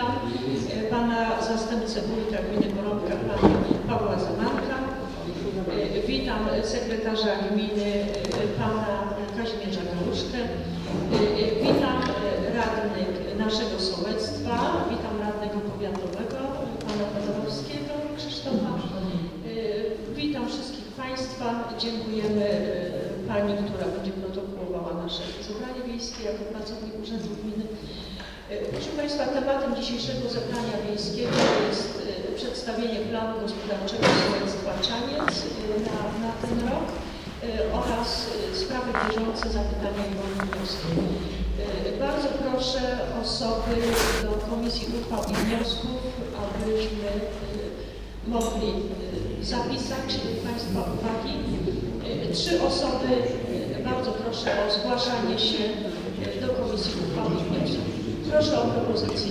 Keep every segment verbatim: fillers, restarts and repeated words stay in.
Witam pana zastępcę wójta gminy Porąbka, pana Pawła Zamarka. Witam sekretarza gminy, pana Kazimierza Galuszkę. Witam radnych naszego sołectwa. Witam radnego powiatowego, pana Pedorowskiego Krzysztofa. Witam wszystkich państwa. Dziękujemy pani, która będzie protokołowała nasze zebranie wiejskie jako pracownik Urzędu Gminy. Proszę państwa, tematem dzisiejszego zebrania wiejskiego jest przedstawienie planu gospodarczego sołectwa Czaniec na, na ten rok oraz sprawy bieżące, zapytania i wnioski. Bardzo proszę osoby do Komisji Uchwał i Wniosków, abyśmy mogli zapisać państwa uwagi. Trzy osoby, bardzo proszę o zgłaszanie się do Komisji Uchwał i Wniosków. Proszę o propozycję.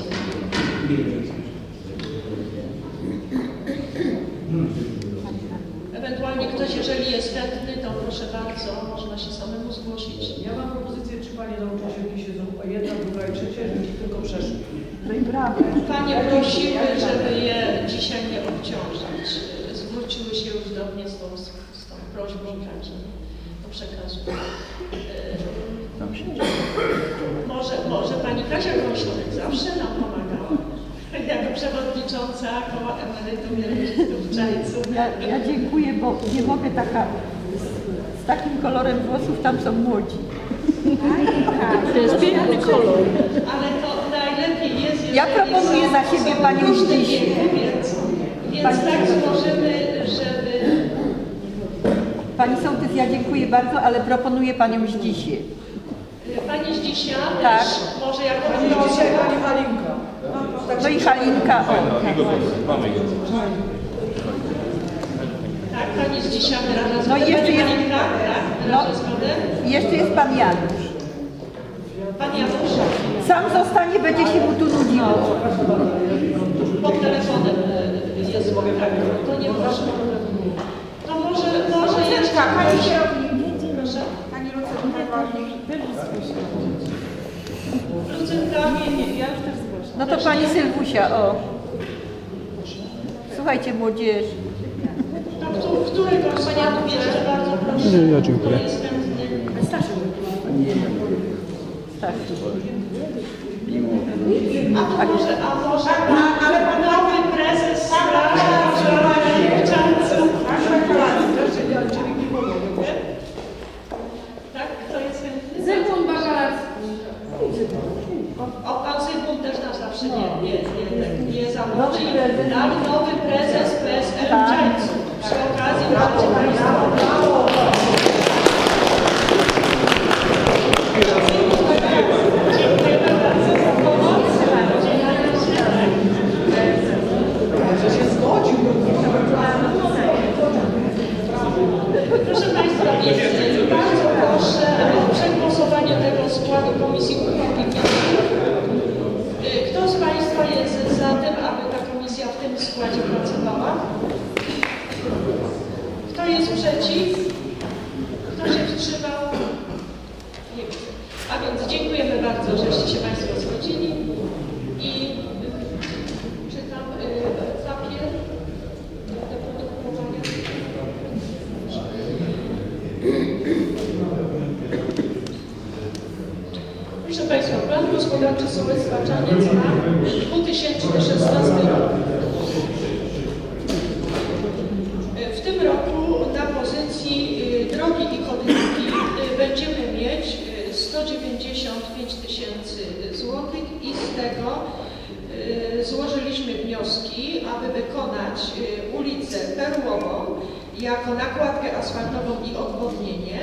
Ewentualnie ktoś, jeżeli jest chętny, to proszę bardzo, można się samemu zgłosić. Ja mam propozycję, czy Panie nauczycielki się zaufa jedna, druga i trzecia, żeby tylko przeszły. No i brawo. Panie prosiły, żeby je dzisiaj nie obciążać. Zwróciły się już do mnie z tą, z tą prośbą, także to przekazuję. Może, może Pani Kasia Gąsionek zawsze nam pomagała. Jako przewodnicząca koła emerytów i rencistów w Czajcu. Ja, ja dziękuję, bo nie mogę taka, z, z takim kolorem włosów, tam są młodzi. To jest piękny kolor. Ale to najlepiej jest, ja proponuję za siebie Panią Zdzisię. Więc, więc Pani... tak złożymy, żeby... Pani sołtys, ja dziękuję bardzo, ale proponuję Panią Zdzisię. Pani Zdzisia tak. Też, może jako Pani Dzisiaj Pani Halinka. No i Halinka, o. Tak, Pani Zdzisia wyraża no i jeszcze jest, Halinka, tak? No, zgodę. jeszcze jest Pan Janusz. Pan Janusz. Sam zostanie, będzie się mu tu nudziło. Pod telefonem jest, to nie proszę. To może, może jeszcze... Pani Proszę. Pani Lucynka, Lucynka, nie, nie, ja już też zgłaszam. No to Pani Sylwusia, o. Słuchajcie, młodzież. To którego z Paniatów jeszcze bardzo proszę? Nie, ja dziękuję. Kto jest chętny? Stasiu. Stasiu. A to może, a może ale nowy prezes Straży Czarncu. Tak, kto jest chętny? Zygmunt Bakalarski. O, pan Zygmunt też nas zawsze nie, nie, nie, nie zawodzi. Tak, nowy prezes P S L w Czarncu. Przy okazji możecie Państwo... Dziękujemy bardzo za pomoc. Że się zgodził. Proszę Państwa, więc bardzo proszę o przegłosowanie tego składu Komisji Uchwał i Wniosków. Kto z Państwa jest za tym, aby ta komisja w tym składzie pracowała? Kto jest przeciw? Kto się wstrzymał? Nie widzę. A więc dziękujemy bardzo, żeście się Państwo zgodzili. I czytam y, papier do protokołowania. Proszę Państwa, plan gospodarczy sołectwa Czaniec na dwa tysiące szesnasty rok. W tym roku na pozycji drogi i chodniki będziemy mieć sto dziewięćdziesiąt pięć tysięcy złotych i z tego złożyliśmy wnioski, aby wykonać ulicę Perłową jako nakładkę asfaltową i odwodnienie.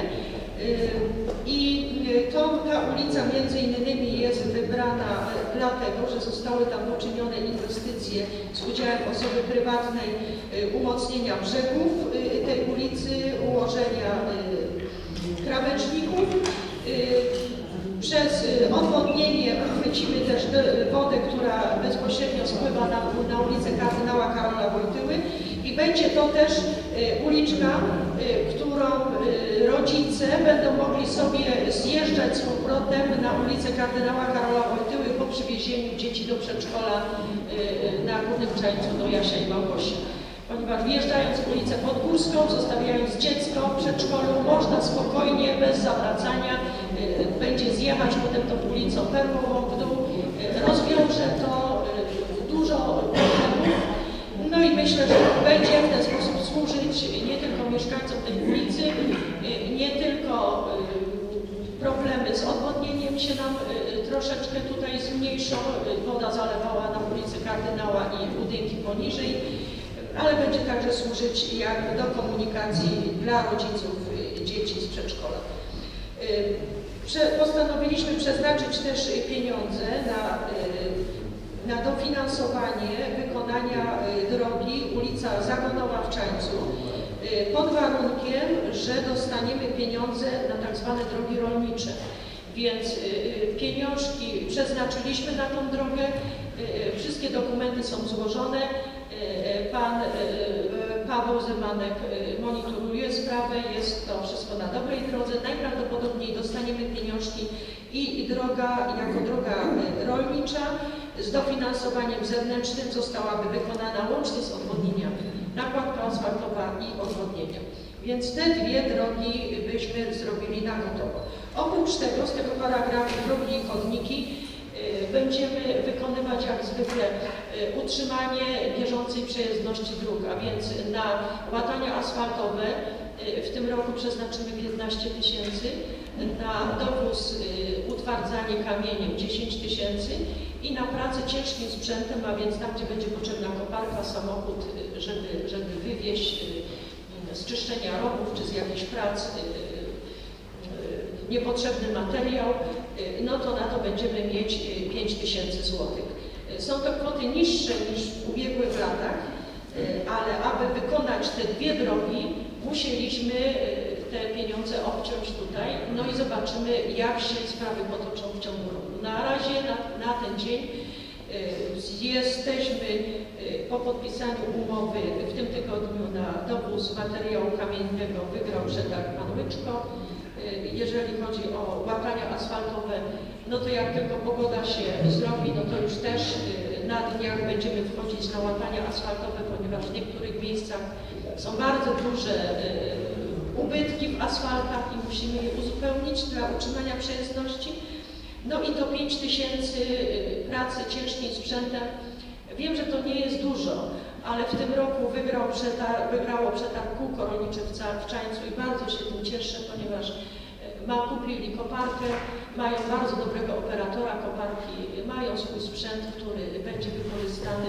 I to, ta ulica między innymi jest wybrana dlatego, że zostały tam poczynione inwestycje z udziałem osoby prywatnej, umocnienia brzegów tej ulicy, ułożenia krawężników. Przez odwodnienie uchwycimy też wodę, która bezpośrednio spływa na, na ulicę kardynała Karola Wojtyły i będzie to też uliczka którą rodzice będą mogli sobie zjeżdżać z powrotem na ulicę Kardynała Karola Wojtyły po przywiezieniu dzieci do przedszkola na Górnym Czańcu do Jasia i Małgosi. Ponieważ wjeżdżając ulicę Podgórską, zostawiając dziecko w przedszkolu, można spokojnie, bez zawracania, będzie zjechać potem tą ulicą Perłową w dół. Rozwiąże to dużo problemów. No i myślę, że będzie w ten sposób służyć nie tylko mieszkańcom tej ulicy, nie tylko problemy z odwodnieniem się nam troszeczkę tutaj zmniejszą, woda zalewała na ulicy Kardynała i budynki poniżej, ale będzie także służyć jak do komunikacji dla rodziców dzieci z przedszkola. Postanowiliśmy przeznaczyć też pieniądze na, na dofinansowanie wykonania drogi ulica Zagonowa w Czańcu, pod warunkiem, że dostaniemy pieniądze na tak zwane drogi rolnicze. Więc pieniążki przeznaczyliśmy na tą drogę, wszystkie dokumenty są złożone. Pan Paweł Zemanek monitoruje sprawę, jest to wszystko na dobrej drodze. Najprawdopodobniej dostaniemy pieniążki i droga jako droga rolnicza z dofinansowaniem zewnętrznym zostałaby wykonana łącznie z odwodnieniami. Nakładka asfaltowa i odwodnienia. Więc te dwie drogi byśmy zrobili na gotowo. Oprócz tego, z tego paragrafu drogi i chodniki, będziemy wykonywać jak zwykle utrzymanie bieżącej przejezdności dróg, a więc na łatania asfaltowe w tym roku przeznaczymy piętnaście tysięcy, na dowóz, utwardzanie kamieniem dziesięć tysięcy i na pracę ciężkim sprzętem, a więc tam, gdzie będzie potrzebna koparka, samochód, żeby, żeby wywieźć z czyszczenia rowów czy z jakichś prac niepotrzebny materiał, no to na to będziemy mieć pięć tysięcy złotych. Są to kwoty niższe niż w ubiegłych latach, ale aby wykonać te dwie drogi, musieliśmy te pieniądze obciąć tutaj, no i zobaczymy, jak się sprawy potoczą w ciągu roku. Na razie, na, na ten dzień jesteśmy po podpisaniu umowy w tym tygodniu na dowóz materiału kamiennego, wygrał przetarg pan Łyczko. Jeżeli chodzi o łatania asfaltowe, no to jak tylko pogoda się zrobi, no to już też na dniach będziemy wchodzić na łatania asfaltowe, ponieważ w niektórych miejscach są bardzo duże ubytki w asfaltach i musimy je uzupełnić dla utrzymania przejezdności. No i to pięć tysięcy pracy ciężkim sprzętem. Wiem, że to nie jest dużo, ale w tym roku wygrał przetarg, wygrało przetarg kółko rolnicze w, w Czańcu i bardzo się tym cieszę, ponieważ ma, kupili koparkę, mają bardzo dobrego operatora koparki, mają swój sprzęt, który będzie wykorzystany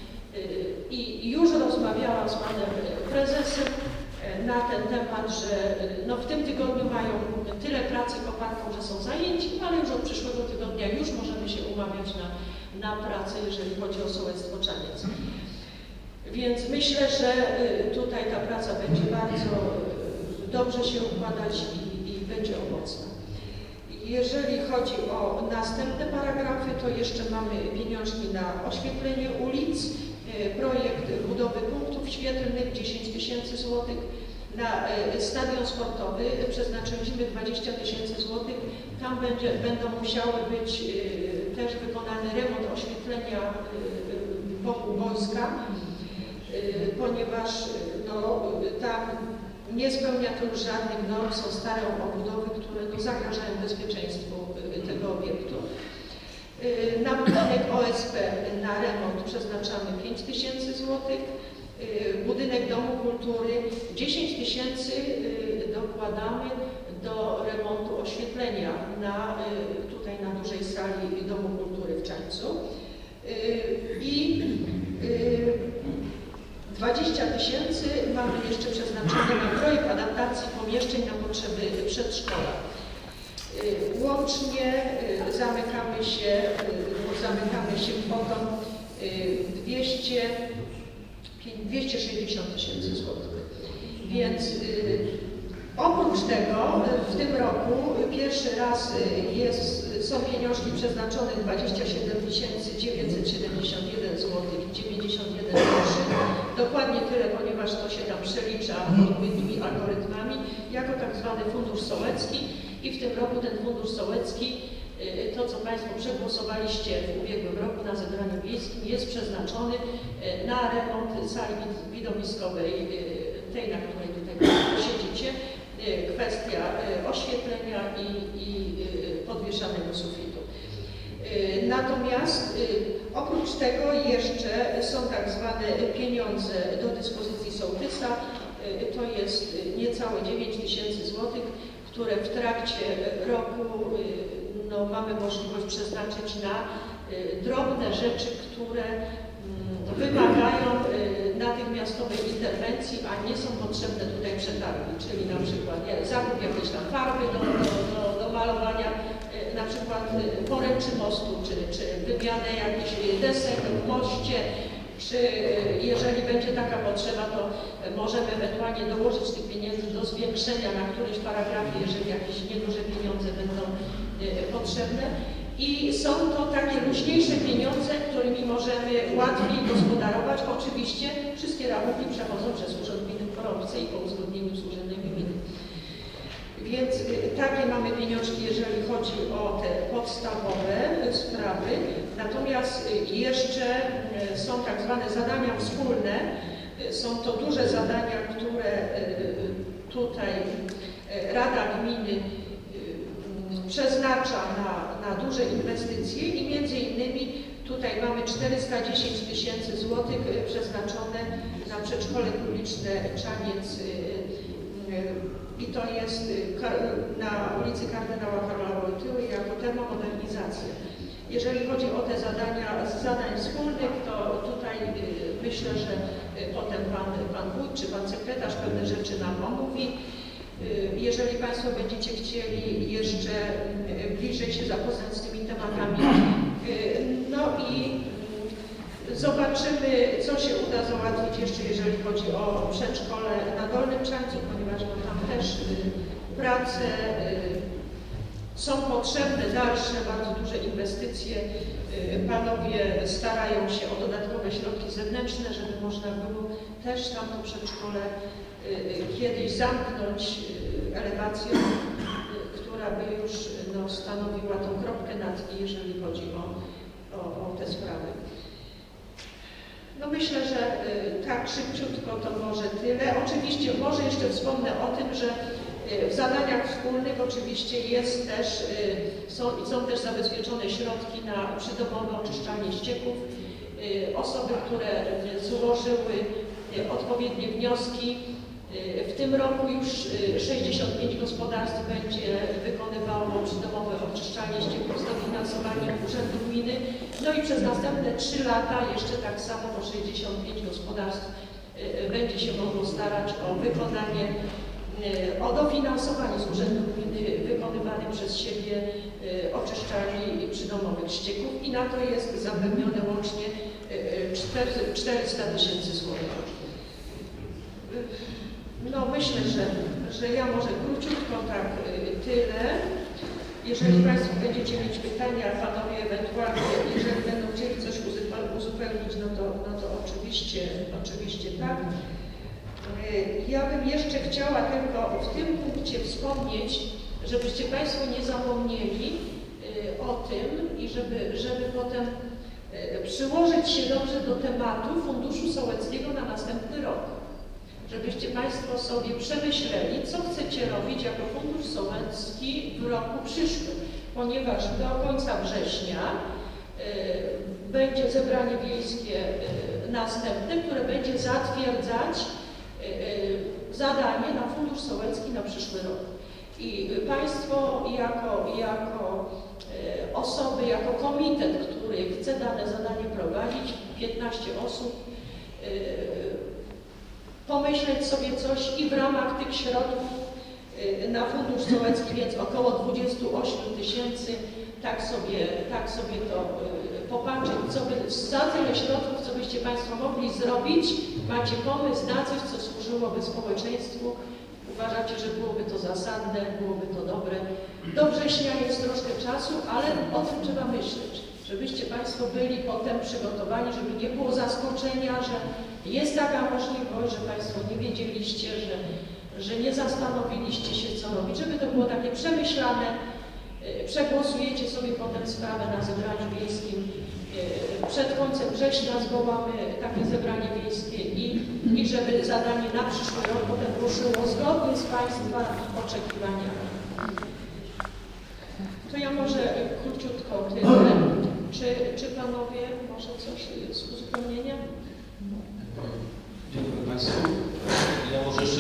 i już rozmawiałam z panem prezesem na ten temat, że no w tym tygodniu mają tyle pracy koparką, że są zajęci, ale już od przyszłego tygodnia już możemy się umawiać na, na pracę, jeżeli chodzi o sołectwo Czaniec. Więc myślę, że tutaj ta praca będzie bardzo dobrze się układać i, i będzie owocna. Jeżeli chodzi o następne paragrafy, to jeszcze mamy pieniążki na oświetlenie ulic, projekt budowy punktów świetlnych dziesięć tysięcy złotych, na stadion sportowy przeznaczyliśmy dwadzieścia tysięcy złotych. Tam będzie, będą musiały być też wykonany remont oświetlenia wokół boiska, ponieważ no, tam nie spełnia to już żadnych norm, są stare obudowy, które no, zagrażają bezpieczeństwu tego obiektu. Na budynek O S P na remont przeznaczamy pięć tysięcy złotych, budynek Domu Kultury dziesięć tysięcy dokładamy do remontu oświetlenia na, tutaj na dużej sali Domu Kultury w Czańcu i dwadzieścia tysięcy mamy jeszcze przeznaczone na projekt adaptacji pomieszczeń na potrzeby przedszkola. Łącznie zamykamy się, zamykamy się kwotą dwieście sześćdziesiąt tysięcy złotych. Więc Oprócz tego w tym roku pierwszy raz jest, są pieniążki przeznaczone dwadzieścia siedem tysięcy dziewięćset siedemdziesiąt jeden złotych i dziewięćdziesiąt jeden groszy. Dokładnie tyle, ponieważ to się tam przelicza odpowiednimi algorytmami, jako tak zwany fundusz sołecki. I w tym roku ten fundusz sołecki, to co Państwo przegłosowaliście w ubiegłym roku na zebraniu wiejskim, jest przeznaczony na remont sali widowiskowej, tej, na której tutaj siedzicie, kwestia oświetlenia i, i podwieszanego sufitu. Natomiast oprócz tego jeszcze są tak zwane pieniądze do dyspozycji sołtysa, to jest niecałe dziewięć tysięcy złotych, które w trakcie roku no, mamy możliwość przeznaczyć na drobne rzeczy, które wymagają natychmiastowej interwencji, a nie są potrzebne tutaj przetargi, czyli na przykład nie, zakup jakiejś tam farby do, do, do, do malowania, na przykład poręczy mostu, czy, czy wymianę jakichś desek w moście, czy jeżeli będzie taka potrzeba, to możemy ewentualnie dołożyć tych pieniędzy do zwiększenia na którymś paragrafie, jeżeli jakieś nieduże pieniądze będą potrzebne. I są to takie luźniejsze pieniądze, którymi możemy łatwiej gospodarować. Oczywiście wszystkie rachunki przechodzą przez Urząd Gminy w Chorąbce i po uzgodnieniu z Urzędem Gminy. Więc takie mamy pieniążki, jeżeli chodzi o te podstawowe sprawy. Natomiast jeszcze są tak zwane zadania wspólne. Są to duże zadania, które tutaj Rada Gminy przeznacza na, na duże inwestycje i między innymi tutaj mamy czterysta dziesięć tysięcy złotych przeznaczone na przedszkole publiczne Czaniec i to jest na ulicy Kardynała Karola Wojtyły jako termomodernizacja. Jeżeli chodzi o te zadania z zadań wspólnych, to tutaj myślę, że potem pan, pan wójt czy pan sekretarz pewne rzeczy nam omówi. Jeżeli Państwo będziecie chcieli jeszcze bliżej się zapoznać z tymi tematami, no i zobaczymy, co się uda załatwić jeszcze, jeżeli chodzi o przedszkole na Dolnym Czańcu, ponieważ no, tam też prace są potrzebne, dalsze, bardzo duże inwestycje. Panowie starają się o dodatkowe środki zewnętrzne, żeby można było też tam to przedszkole kiedyś zamknąć elewacją, która by już no, stanowiła tą kropkę nad i, jeżeli chodzi o, o, o te sprawy. No myślę, że tak szybciutko to może tyle. Oczywiście może jeszcze wspomnę o tym, że w zadaniach wspólnych oczywiście jest też, są, są też zabezpieczone środki na przydomowe oczyszczalnie ścieków. Osoby, które złożyły odpowiednie wnioski, w tym roku już sześćdziesiąt pięć gospodarstw będzie wykonywało przydomowe oczyszczalnie ścieków z dofinansowaniem Urzędu Gminy. No i przez następne trzy lata jeszcze tak samo po sześćdziesiąt pięć gospodarstw będzie się mogło starać o wykonanie, o dofinansowanie z Urzędu Gminy wykonywanych przez siebie oczyszczalni przydomowych ścieków i na to jest zapewnione łącznie czterysta tysięcy złotych. No myślę, że, że ja może króciutko tak tyle. Jeżeli Państwo będziecie mieć pytania, Panowie ewentualnie, jeżeli będą chcieli coś uzupełnić, no to, no to oczywiście, oczywiście tak. Ja bym jeszcze chciała tylko w tym punkcie wspomnieć, żebyście Państwo nie zapomnieli o tym i żeby, żeby potem przyłożyć się dobrze do tematu Funduszu Sołeckiego na następny rok. Żebyście Państwo sobie przemyśleli, co chcecie robić jako Fundusz Sołecki w roku przyszłym, ponieważ do końca września y, będzie zebranie wiejskie y, następne, które będzie zatwierdzać y, y, zadanie na Fundusz Sołecki na przyszły rok. I y, Państwo jako, jako y, osoby, jako komitet, który chce dane zadanie prowadzić, piętnaście osób, y, pomyśleć sobie coś i w ramach tych środków na Fundusz Sołecki, więc około dwudziestu ośmiu tysięcy, tak sobie, tak sobie to popatrzeć, co by, za tyle środków, co byście Państwo mogli zrobić, macie pomysł na coś, co służyłoby społeczeństwu Uważacie, że byłoby to zasadne, byłoby to dobre. Do września jest troszkę czasu, ale o tym trzeba myśleć, żebyście Państwo byli potem przygotowani, żeby nie było zaskoczenia, że jest taka możliwość, że Państwo nie wiedzieliście, że, że nie zastanowiliście się, co robić, żeby to było takie przemyślane. Przegłosujecie sobie potem sprawę na zebraniu wiejskim. Przed końcem września zwołamy takie zebranie wiejskie i, i żeby zadanie na przyszły rok potem ruszyło zgodnie z Państwa oczekiwaniami. To ja może króciutko tyle. Czy, czy Panowie może coś z uzupełnienia? Dziękuję Państwu. Ja może jeszcze,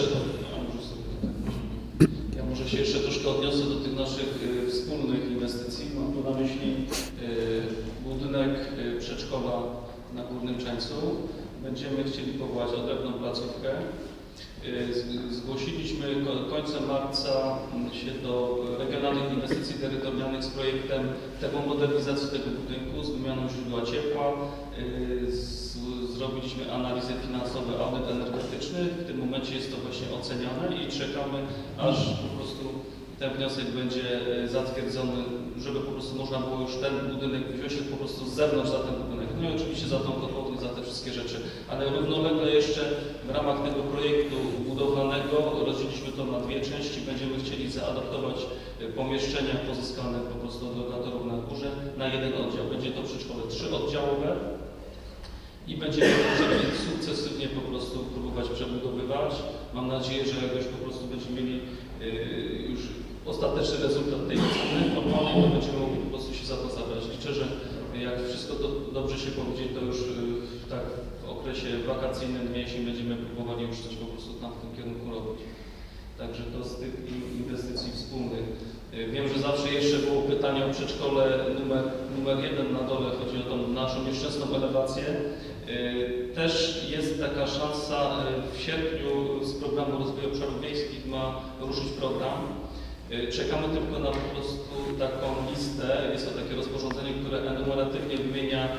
ja może się jeszcze troszkę odniosę do tych naszych y, wspólnych inwestycji. Mam tu na myśli y, budynek y, przedszkola na Górnym Czeńcu. Będziemy chcieli powołać odrębną placówkę. Y, zgłosiliśmy końcem marca się do Regionalnych Inwestycji Terytorialnych z projektem termomodernizacji tego budynku z wymianą źródła ciepła. Y, z, Zrobiliśmy analizę finansową, audyt energetyczny. W tym momencie jest to właśnie oceniane i czekamy, aż po prostu ten wniosek będzie zatwierdzony, żeby po prostu można było już ten budynek wziąć po prostu z zewnątrz za ten budynek. No i oczywiście za tą kotłownię, za te wszystkie rzeczy. Ale równolegle jeszcze w ramach tego projektu budowlanego rozdzieliliśmy to na dwie części. Będziemy chcieli zaadaptować pomieszczenia pozyskane po prostu od lokatorów na górze na jeden oddział. Będzie to przedszkole trzyoddziałowe. I będziemy chcieli sukcesywnie po prostu próbować przebudowywać. Mam nadzieję, że jakoś po prostu będziemy mieli yy, już ostateczny rezultat tej oceny formalnej, to będziemy mogli po prostu się za to zabrać. Liczę, że jak wszystko to dobrze się powiedzie, to już yy, tak w okresie wakacyjnym jesień będziemy próbowali już coś po prostu tam w tym kierunku robić. Także to z tych inwestycji wspólnych. Wiem, że zawsze jeszcze było pytanie o przedszkole numer, numer jeden na dole, chodzi o tą naszą nieszczęsną elewację. Też jest taka szansa, w sierpniu z programu rozwoju obszarów wiejskich ma ruszyć program. Czekamy tylko na po prostu taką listę, jest to takie rozporządzenie, które enumeratywnie wymienia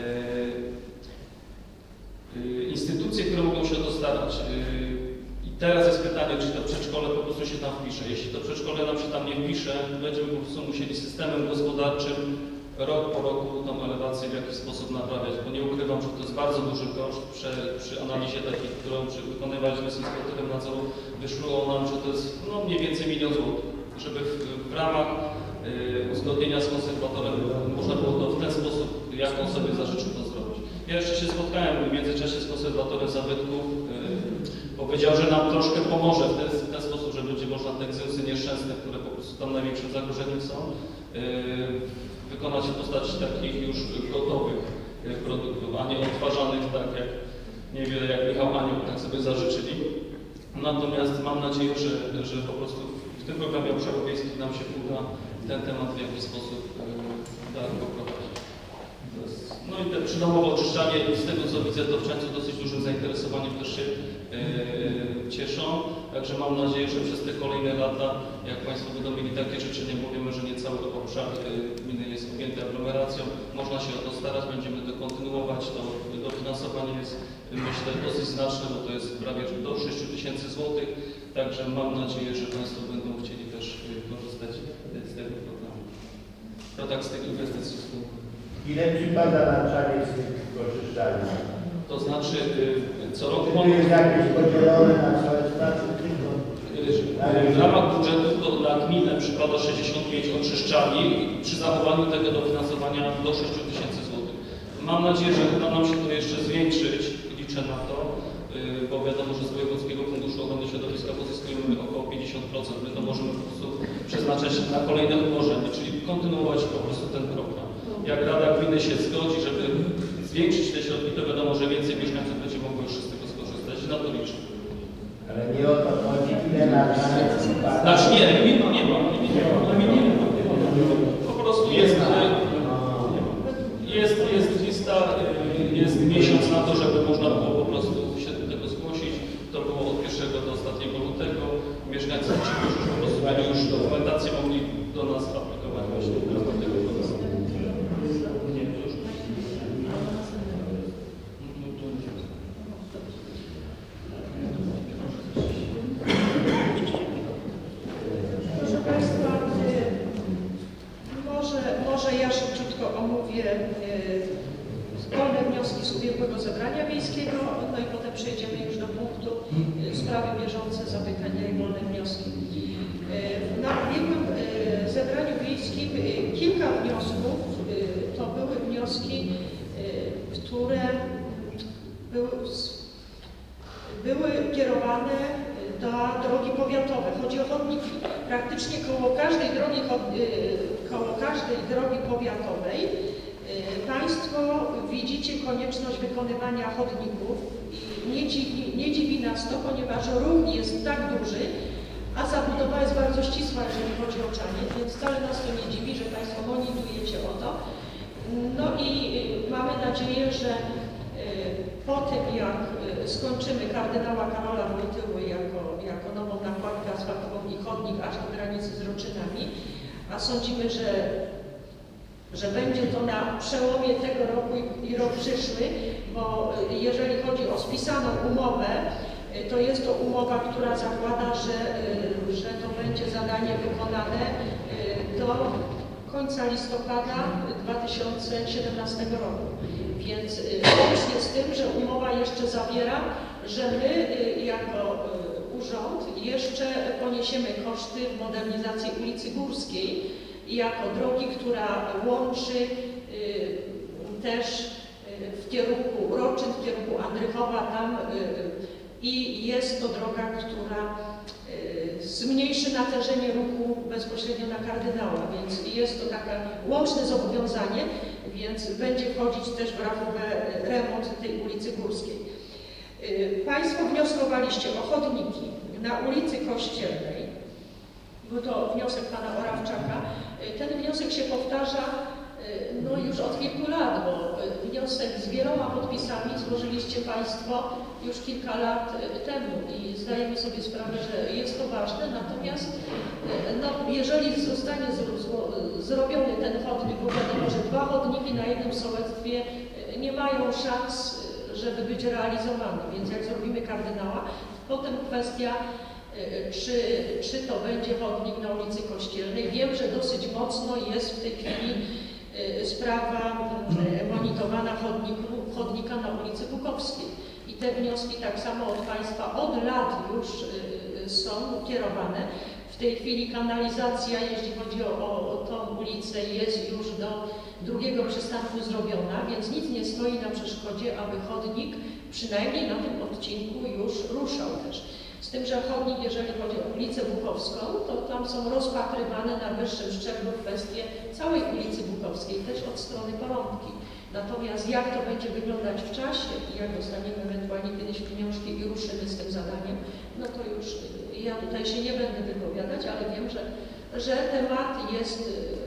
instytucje, które mogą się o to starać. Teraz jest pytanie, czy to przedszkole po prostu się tam wpisze. Jeśli to przedszkole nam się tam nie wpisze, będziemy po prostu musieli systemem gospodarczym rok po roku tą elewację w jakiś sposób naprawiać, bo nie ukrywam, że to jest bardzo duży koszt. Przy, przy analizie takiej, którą przy, wykonywaliśmy z inspektorem nadzoru, wyszło nam, że to jest no, mniej więcej milion złotych, żeby w, w ramach y, uzgodnienia z konserwatorem można było to w ten sposób, jak on sobie zażyczył to zrobić. Ja jeszcze się spotkałem w międzyczasie z konserwatorem zabytków. Y, Powiedział, że nam troszkę pomoże w ten, w ten sposób, że będzie można te egzysy nieszczęsne, które po prostu tam największym zagrożeniem są, yy, wykonać w postaci takich już gotowych produktów, a nie odtwarzanych tak jak, nie wiem, jak Michał Anioł tak sobie zażyczyli. Natomiast mam nadzieję, że, że po prostu w tym programie obszarów wiejskich nam się uda ten temat w jakiś sposób yy, dalej poprowadzić. No i te przydomowe oczyszczanie, z tego co widzę, to w Czeńcu dosyć dużym zainteresowaniem też się yy, cieszą. Także mam nadzieję, że przez te kolejne lata, jak Państwo będą mieli takie życzenie, bo wiemy, że nie cały obszar gminy jest objęty aglomeracją, można się o to starać, będziemy to kontynuować. To dofinansowanie jest, myślę, dosyć znaczne, bo to jest prawie do sześciu tysięcy złotych. Także mam nadzieję, że Państwo będą chcieli też korzystać z tego programu. No tak, z tych inwestycji wspólnych. Ile przypada na czaniec tych korzystania? To znaczy y, co roku To jest jakieś podzielone na całe stacje tylko? Y, w ramach budżetu to na gminę przypada sześćdziesiąt pięć oczyszczalni przy zachowaniu tego dofinansowania do sześciu tysięcy złotych. Mam nadzieję, że uda nam się to jeszcze zwiększyć, liczę na to, y, bo wiadomo, że z Wojewódzkiego Funduszu Ochrony Środowiska pozyskujemy około pięćdziesiąt procent. My to możemy po prostu przeznaczać na kolejne umorzenie, czyli kontynuować po prostu ten program. Jak Rada Gminy się zgodzi, żeby zwiększyć te środki, to wiadomo, że więcej mieszkańców będzie mogło już z tego skorzystać. Na to liczę. Ale nie o to chodzi, ile na czaniec przypada. Znaczy nie, limitu nie ma. Limitu nie ma. Po prostu jest, jest, jest lista, jest miesiąc na to, żeby można było po prostu się do tego zgłosić. To było od pierwszego do ostatniego lutego. Mieszkańcy, którzy po prostu będą już dokumentację mogli do nas aplikować właśnie w ramach tego procesu. może, może ja szybciutko omówię wolne wnioski z ubiegłego zebrania wiejskiego, no i potem przejdziemy już do punktu y, sprawy bieżące, zapytania i wolne wnioski. Y, na ubiegłym y, zebraniu wiejskim y, kilka wniosków, y, to były wnioski, y, które były, były kierowane do drogi powiatowe. Chodzi o chodniki. Praktycznie koło każdej drogi, y, koło każdej drogi powiatowej Państwo widzicie konieczność wykonywania chodników i nie dziwi, nie dziwi nas to, ponieważ ruch jest tak duży, a zabudowa jest bardzo ścisła, jeżeli chodzi o Czaniec, więc wcale nas to nie dziwi, że Państwo monitorujecie o to. No i mamy nadzieję, że po tym, jak skończymy kardynała Karola Wojtyły jako, jako nową nakładkę asfaltową i chodnik aż do granicy z Roczynami, a sądzimy, że że będzie to na przełomie tego roku i, i rok przyszły, bo jeżeli chodzi o spisaną umowę, to jest to umowa, która zakłada, że, że to będzie zadanie wykonane do końca listopada dwa tysiące siedemnastego roku. Więc łącznie z tym, że umowa jeszcze zawiera, że my jako urząd jeszcze poniesiemy koszty modernizacji ulicy Górskiej, jako drogi, która łączy y, też y, w kierunku Roczyn, w kierunku Andrychowa tam y, i jest to droga, która y, zmniejszy natężenie ruchu bezpośrednio na kardynała, więc jest to takie łączne zobowiązanie, więc będzie wchodzić też w rachubę remont tej ulicy Górskiej. Y, Państwo wnioskowaliście o chodniki na ulicy Kościelnej. Był to wniosek pana Orawczaka. Ten wniosek się powtarza no, już od kilku lat, bo wniosek z wieloma podpisami złożyliście Państwo już kilka lat temu i zdajemy sobie sprawę, że jest to ważne. Natomiast no, jeżeli zostanie zrobiony ten chodnik, bo wiadomo, że dwa chodniki na jednym sołectwie nie mają szans, żeby być realizowane, więc jak zrobimy kardynała, potem kwestia Czy, czy to będzie chodnik na ulicy Kościelnej. Wiem, że dosyć mocno jest w tej chwili sprawa monitorowana chodniku, chodnika na ulicy Bukowskiej. I te wnioski tak samo od Państwa od lat już są kierowane. W tej chwili kanalizacja, jeśli chodzi o, o, o tą ulicę, jest już do drugiego przystanku zrobiona, więc nic nie stoi na przeszkodzie, aby chodnik przynajmniej na tym odcinku już ruszał też. Z tym, że chodnik, jeżeli chodzi o ulicę Bukowską, to tam są rozpatrywane na wyższym szczeblu kwestie całej ulicy Bukowskiej, też od strony Porąbki. Natomiast jak to będzie wyglądać w czasie i jak dostaniemy ewentualnie kiedyś pieniążki i ruszymy z tym zadaniem, no to już ja tutaj się nie będę wypowiadać, ale wiem, że, że temat jest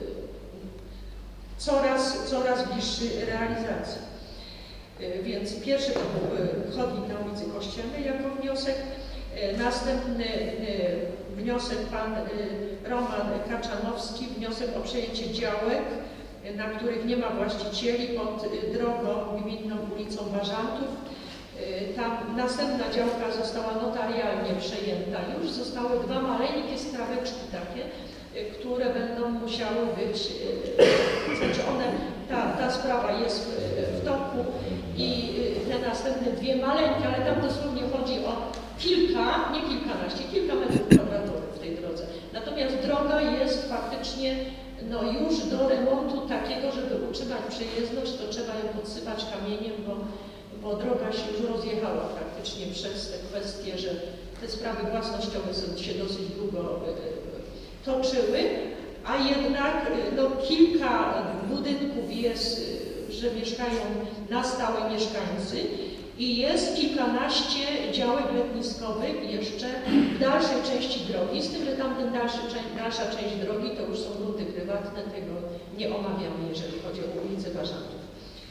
coraz, coraz bliższy realizacji. Więc pierwszy to był chodnik na ulicy Kościelnej jako wniosek. Następny wniosek pan Roman Kaczanowski, wniosek o przejęcie działek, na których nie ma właścicieli pod drogą gminną ulicą Bażantów. Tam następna działka została notarialnie przejęta już. Zostały dwa maleńkie skraweczki takie, które będą musiały być, znaczy one, ta, ta sprawa jest w, w toku i te następne dwie maleńkie, ale tam dosłownie chodzi o kilka, nie kilkanaście, kilka metrów kwadratowych w tej drodze. Natomiast droga jest faktycznie no, już do remontu takiego, żeby utrzymać przejezdność, to trzeba ją podsypać kamieniem, bo, bo droga się już rozjechała praktycznie przez te kwestie, że te sprawy własnościowe się dosyć długo toczyły, a jednak no, kilka budynków jest, że mieszkają na stałe mieszkańcy i jest kilkanaście działek letniskowych jeszcze w dalszej części drogi, z tym, że tamten dalszy, dalsza część drogi to już są grunty prywatne, tego nie omawiamy, jeżeli chodzi o ulicę Bażantów.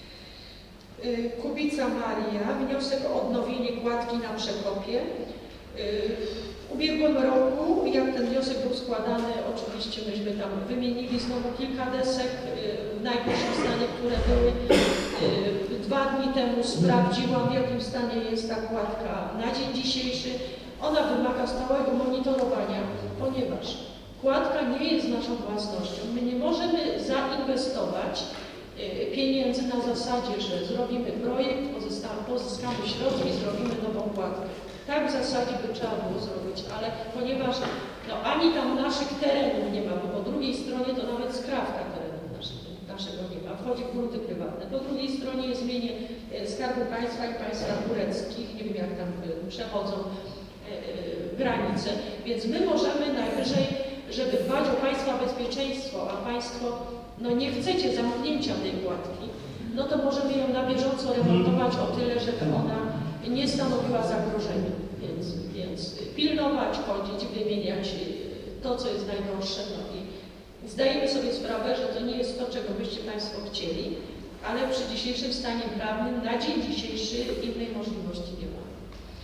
Kubica Maria, wniosek o odnowienie kładki na Przekopie. W ubiegłym roku, jak ten wniosek był składany, oczywiście myśmy tam wymienili znowu kilka desek w najgorszym stanie, które były. Dwa dni temu sprawdziłam, w jakim stanie jest ta kładka na dzień dzisiejszy. Ona wymaga stałego monitorowania, ponieważ Kładka nie jest naszą własnością. My nie możemy zainwestować pieniędzy na zasadzie, że zrobimy projekt, pozyskamy środki, zrobimy nową kładkę. Tak w zasadzie by trzeba było zrobić, ale ponieważ no, ani tam naszych terenów nie ma, bo po drugiej stronie to nawet skrawka terenu naszego, naszego nie ma, wchodzi w grunty prywatne. Po drugiej stronie jest mienie Skarbu Państwa i państw tureckich, nie wiem jak tam przechodzą e, e, granice, więc my możemy najwyżej, żeby dbać o Państwa bezpieczeństwo, a Państwo no nie chcecie zamknięcia tej kładki, no to możemy ją na bieżąco remontować o tyle, żeby ona nie stanowiła zagrożenia. Więc, więc pilnować, chodzić, wymieniać to, co jest najdroższe. No i zdajemy sobie sprawę, że to nie jest to, czego byście Państwo chcieli, ale przy dzisiejszym stanie prawnym na dzień dzisiejszy innej możliwości nie ma.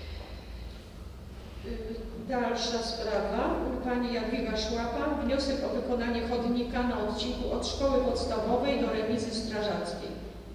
Dalsza sprawa. Pani Jadwiga Szłapa. Wniosek o wykonanie chodnika na odcinku od szkoły podstawowej do remizy strażackiej.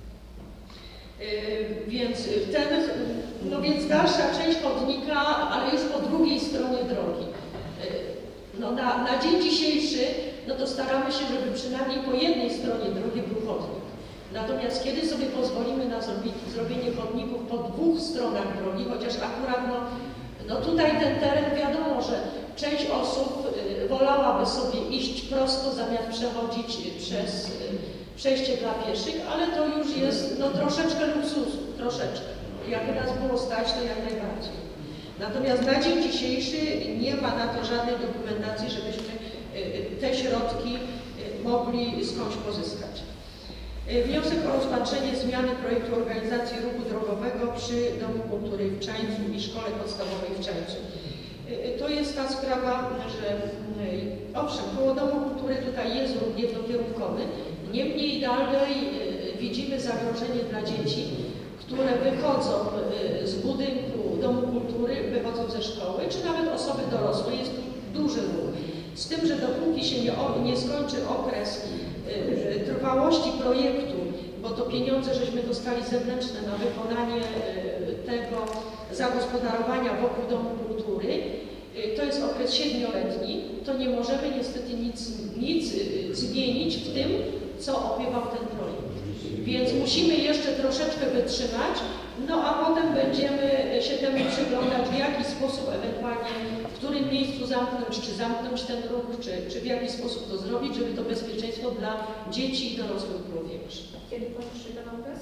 Yy, więc ten, no więc dalsza część chodnika, ale już po drugiej stronie drogi. Yy, no na, na dzień dzisiejszy, no to staramy się, żeby przynajmniej po jednej stronie drogi był chodnik. Natomiast kiedy sobie pozwolimy na zrobienie, zrobienie chodników po dwóch stronach drogi, chociaż akurat no, no tutaj ten teren wiadomo, że część osób y, wolałaby sobie iść prosto zamiast przechodzić przez y, przejście dla pieszych, ale to już jest no, troszeczkę luksusu, troszeczkę. Jakby nas było stać, to jak najbardziej. Natomiast na dzień dzisiejszy nie ma na to żadnej dokumentacji, żebyśmy y, te środki y, mogli skądś pozyskać. Wniosek o rozpatrzenie zmiany projektu organizacji ruchu drogowego przy Domu Kultury w Czańcu i Szkole Podstawowej w Czańcu. To jest ta sprawa, że owszem, koło Domu Kultury tutaj jest ruch jednokierunkowy, niemniej dalej widzimy zagrożenie dla dzieci, które wychodzą z budynku Domu Kultury, wychodzą ze szkoły, czy nawet osoby dorosłe. Jest tu duży ruch. Z tym, że dopóki się nie, nie skończy okres y, trwałości projektu, bo to pieniądze żeśmy dostali zewnętrzne na wykonanie y, tego zagospodarowania wokół Domu Kultury, y, to jest okres siedmioletni, to nie możemy niestety nic, nic y, zmienić w tym, co opiewał ten projekt. Więc musimy jeszcze troszeczkę wytrzymać, no a potem będziemy się temu przyglądać, w jaki sposób ewentualnie, w którym miejscu zamknąć, czy zamknąć ten ruch, czy, czy w jaki sposób to zrobić, żeby to bezpieczeństwo dla dzieci i dorosłych było większe. Kiedy Pan przyjdzie na okres?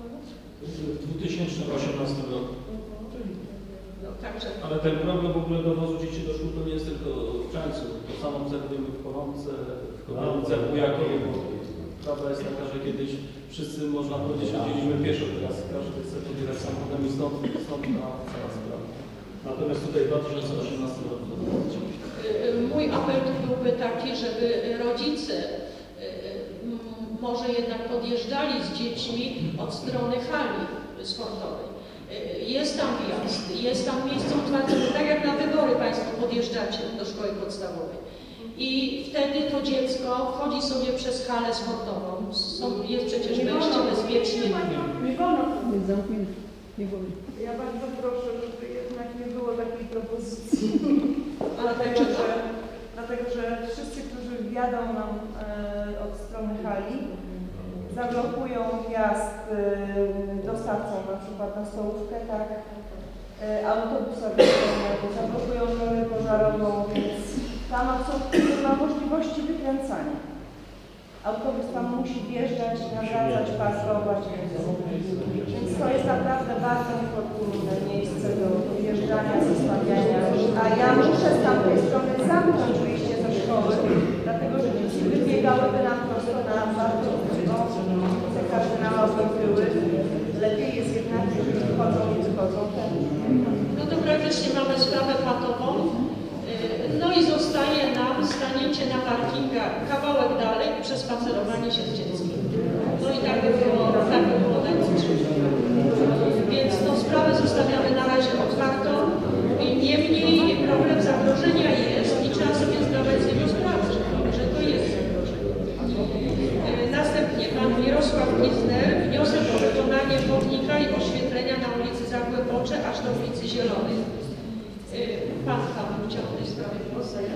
W dwa tysiące osiemnastym roku. No, także... Ale ten problem w ogóle dowozu dzieci do szkół to nie jest tylko w Czańcu. To samo obserwujemy w Polonce, w Kobielice, w Bujakowie. Prawda jest taka, że kiedyś wszyscy, można powiedzieć, chodziliśmy pieszo, teraz każdy chce pobierać samochodem i stąd, stąd ta cała sprawa. Natomiast tutaj w dwa tysiące osiemnastym roku. Mój apel tu byłby taki, żeby rodzice może jednak podjeżdżali z dziećmi od strony hali sportowej. Jest tam wjazd, jest tam miejsce otwarte, tak jak na wybory Państwo podjeżdżacie do szkoły podstawowej. I wtedy to dziecko wchodzi sobie przez halę sportową. Są, jest przecież wejście bezpieczne. Nie wolno. Jest zamknięty. Nie wolno. Ja bardzo proszę, żeby jednak nie było takiej propozycji. Dlatego, że, dlatego, że wszyscy, którzy wjadą nam e, od strony hali, zablokują wjazd e, dostawcą na przykład na stołówkę, tak, e, autobusowi, zablokują drogę pożarową, więc tam absolutnie nie ma możliwości wykręcania. Autobus tam musi wjeżdżać, nawracać, parkować. Więc to jest naprawdę bardzo niefortunne miejsce do wjeżdżania, zostawiania. A ja muszę z tamtej strony zamknąć wyjście ze szkoły, dlatego że dzieci wybiegałyby nam prosto na bardzo uczciwą, te kardynałowe były. Lepiej jest jednak, jeżeli wychodzą i wychodzą. no to praktycznie mamy sprawę patową. No i zostaje nam stanięcie na parkingach kawałek dalej i przespacerowanie się z dzieckiem. No i tak by było, tak by było najmocniej. Więc no, sprawę zostawiamy na razie otwartą. I niemniej problem zagrożenia jest i trzeba sobie zdawać z niego sprawę, że to, że to jest zagrożenie. Następnie pan Mirosław Kizner, wniosek o wykonanie chodnika i oświetlenia na ulicy Zagłębocze aż do ulicy Zielonej. Pan Paweł chciał w tej sprawie głos zająć?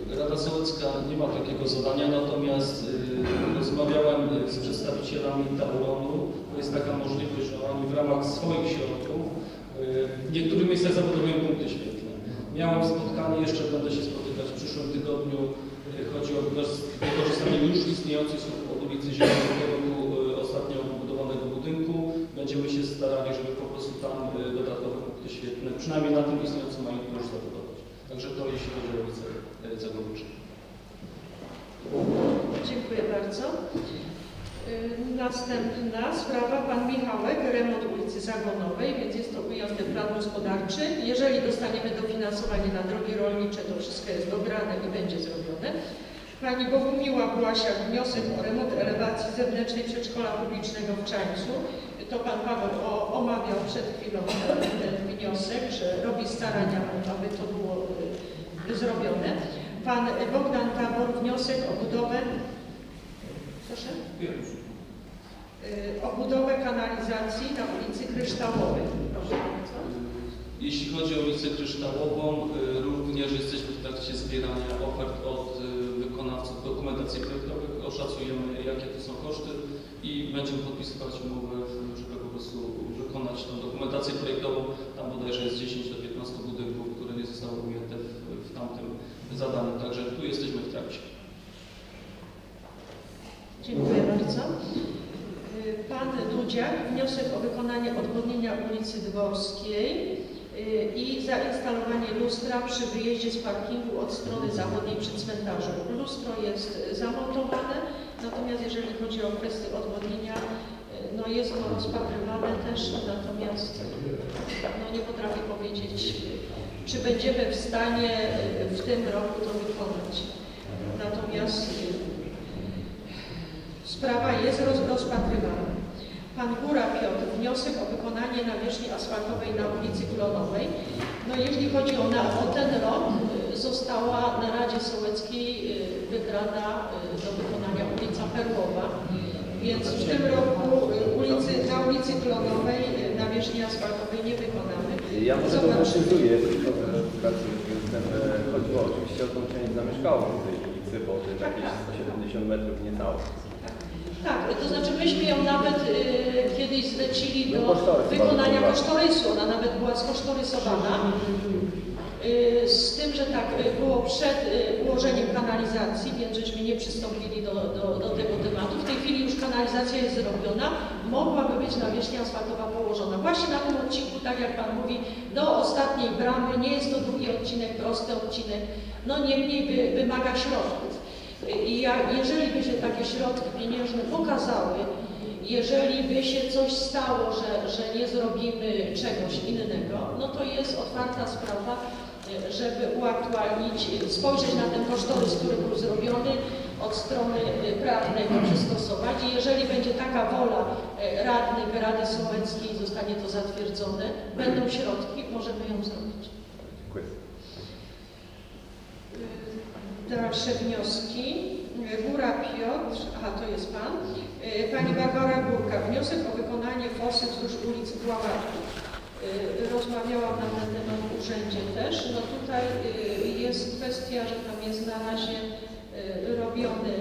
Rada Sołecka nie ma takiego zadania, natomiast y, rozmawiałem z przedstawicielami Tauronu. To jest taka możliwość, że oni w ramach swoich środków y, w niektórych miejscach zabudowują punkty świetlne. Miałem spotkanie, jeszcze będę się spotykać w przyszłym tygodniu. Y, chodzi o wykorzystanie już istniejących słup od ulicy Zielonej w kierunku y, ostatnio wybudowanego budynku. Będziemy się starali, żeby po prostu tam y, dodatkowe punkty świetlne, przynajmniej na tym istniejącym mają już zabudować. Także to jeśli chodzi o ulicę Zagłębia. Dziękuję bardzo. Następna sprawa, pan Michałek, remont ulicy Zagonowej, więc jest to ujęty plan gospodarczy. Jeżeli dostaniemy dofinansowanie na drogi rolnicze, to wszystko jest dograne i będzie zrobione. Pani Bogumiła Błasiak, wniosek o remont elewacji zewnętrznej przedszkola publicznego w Czańcu. To pan Paweł o, omawiał przed chwilą ten, ten wniosek, że robi starania, aby to było y, zrobione. Pan Bogdan Tabor, wniosek o budowę, proszę? Y, o budowę kanalizacji na ulicy Kryształowej. Proszę bardzo. Jeśli chodzi o ulicę Kryształową, y, również jesteśmy w trakcie zbierania ofert od y, wykonawców dokumentacji projektowych. Oszacujemy, jakie to są koszty i będziemy podpisywać umowę, żeby po prostu wykonać tą dokumentację projektową. Tam bodajże jest dziesięć do piętnastu budynków, które nie zostały ujęte w, w tamtym zadaniu. Także tu jesteśmy w trakcie. Dziękuję bardzo. Pan Dudziak, wniosek o wykonanie odwodnienia ulicy Dworskiej i zainstalowanie lustra przy wyjeździe z parkingu od strony zachodniej przy cmentarzu. Lustro jest zamontowane, natomiast jeżeli chodzi o kwestię odwodnienia, no jest to rozpatrywane też, natomiast no nie potrafię powiedzieć, czy będziemy w stanie w tym roku to wykonać. Natomiast sprawa jest roz, rozpatrywana. Pan Góra Piotr, wniosek o wykonanie nawierzchni asfaltowej na ulicy Klonowej. No jeśli chodzi o, na, o ten rok, została na Radzie Sołeckiej wybrana do wykonania ulica Perłowa. Więc w tym roku ulicy, na ulicy Klonowej nawierzchni asfaltowej nie wykonamy. Ja może doprecyzuję, tylko chodziło oczywiście o tą część zamieszkałą tej ulicy, bo to jest jakieś sto siedemdziesiąt metrów niecałe. Tak, to znaczy myśmy ją nawet y, kiedyś zlecili do no, kosztorys, wykonania kosztorysu, ona nawet była skosztorysowana. Y, z tym, że tak y, było przed y, ułożeniem kanalizacji, więc żeśmy nie przystąpili do, do, do tego tematu. W tej chwili już kanalizacja jest zrobiona, mogłaby być nawierzchnia asfaltowa położona. Właśnie na tym odcinku, tak jak Pan mówi, do ostatniej bramy, nie jest to długi odcinek, prosty odcinek, no niemniej by, wymaga środków. I ja, jeżeli by się takie środki pieniężne pokazały, jeżeli by się coś stało, że, że nie zrobimy czegoś innego, no to jest otwarta sprawa, żeby uaktualnić, spojrzeć na ten kosztorys, który był zrobiony, od strony prawnej go przystosować i jeżeli będzie taka wola radnych Rady Sołeckiej, zostanie to zatwierdzone, będą środki, możemy ją zrobić. Dziękuję. Dalsze wnioski. Góra Piotr, aha, to jest Pan. Pani Barbara Górka, wniosek o wykonanie fosy wzdłuż ulicy Bławatków. Rozmawiałam na ten temat w urzędzie też. No tutaj jest kwestia, że tam jest na razie robiony,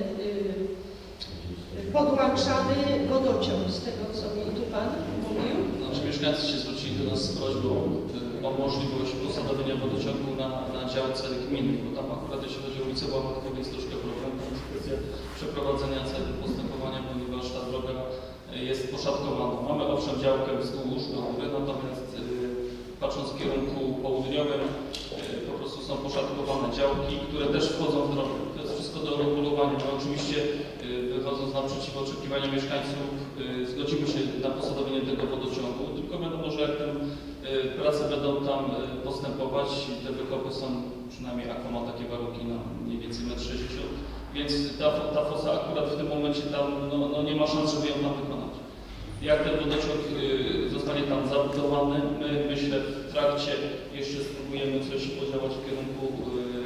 podłączany wodociąg, z tego co mi tu Pan mówił. Znaczy mieszkańcy się zwrócili do nas z prośbą o możliwość posadowienia wodociągu na, na działce gminy, bo tam akurat jeśli chodzi o ulicę Łamotkowej jest troszkę problem, to jest kwestia przeprowadzenia celu postępowania, ponieważ ta droga jest poszatkowana. Mamy owszem działkę wzdłuż do góry, natomiast yy, patrząc w kierunku południowym yy, po prostu są poszatkowane działki, które też wchodzą w drogę. To jest wszystko do regulowania. My oczywiście yy, wychodząc naprzeciw oczekiwaniom mieszkańców yy, zgodzimy się na posadowienie tego wodociągu, tylko wiadomo, że jak ten prace będą tam postępować i te wykopy są, przynajmniej A K O ma takie warunki na mniej więcej metr sześćdziesiąt, więc ta, ta fosa akurat w tym momencie tam no, no nie ma szans, żeby ją tam wykonać. Jak ten wodociąg y, zostanie tam zabudowany, my myślę w trakcie jeszcze spróbujemy coś podziałać w kierunku y,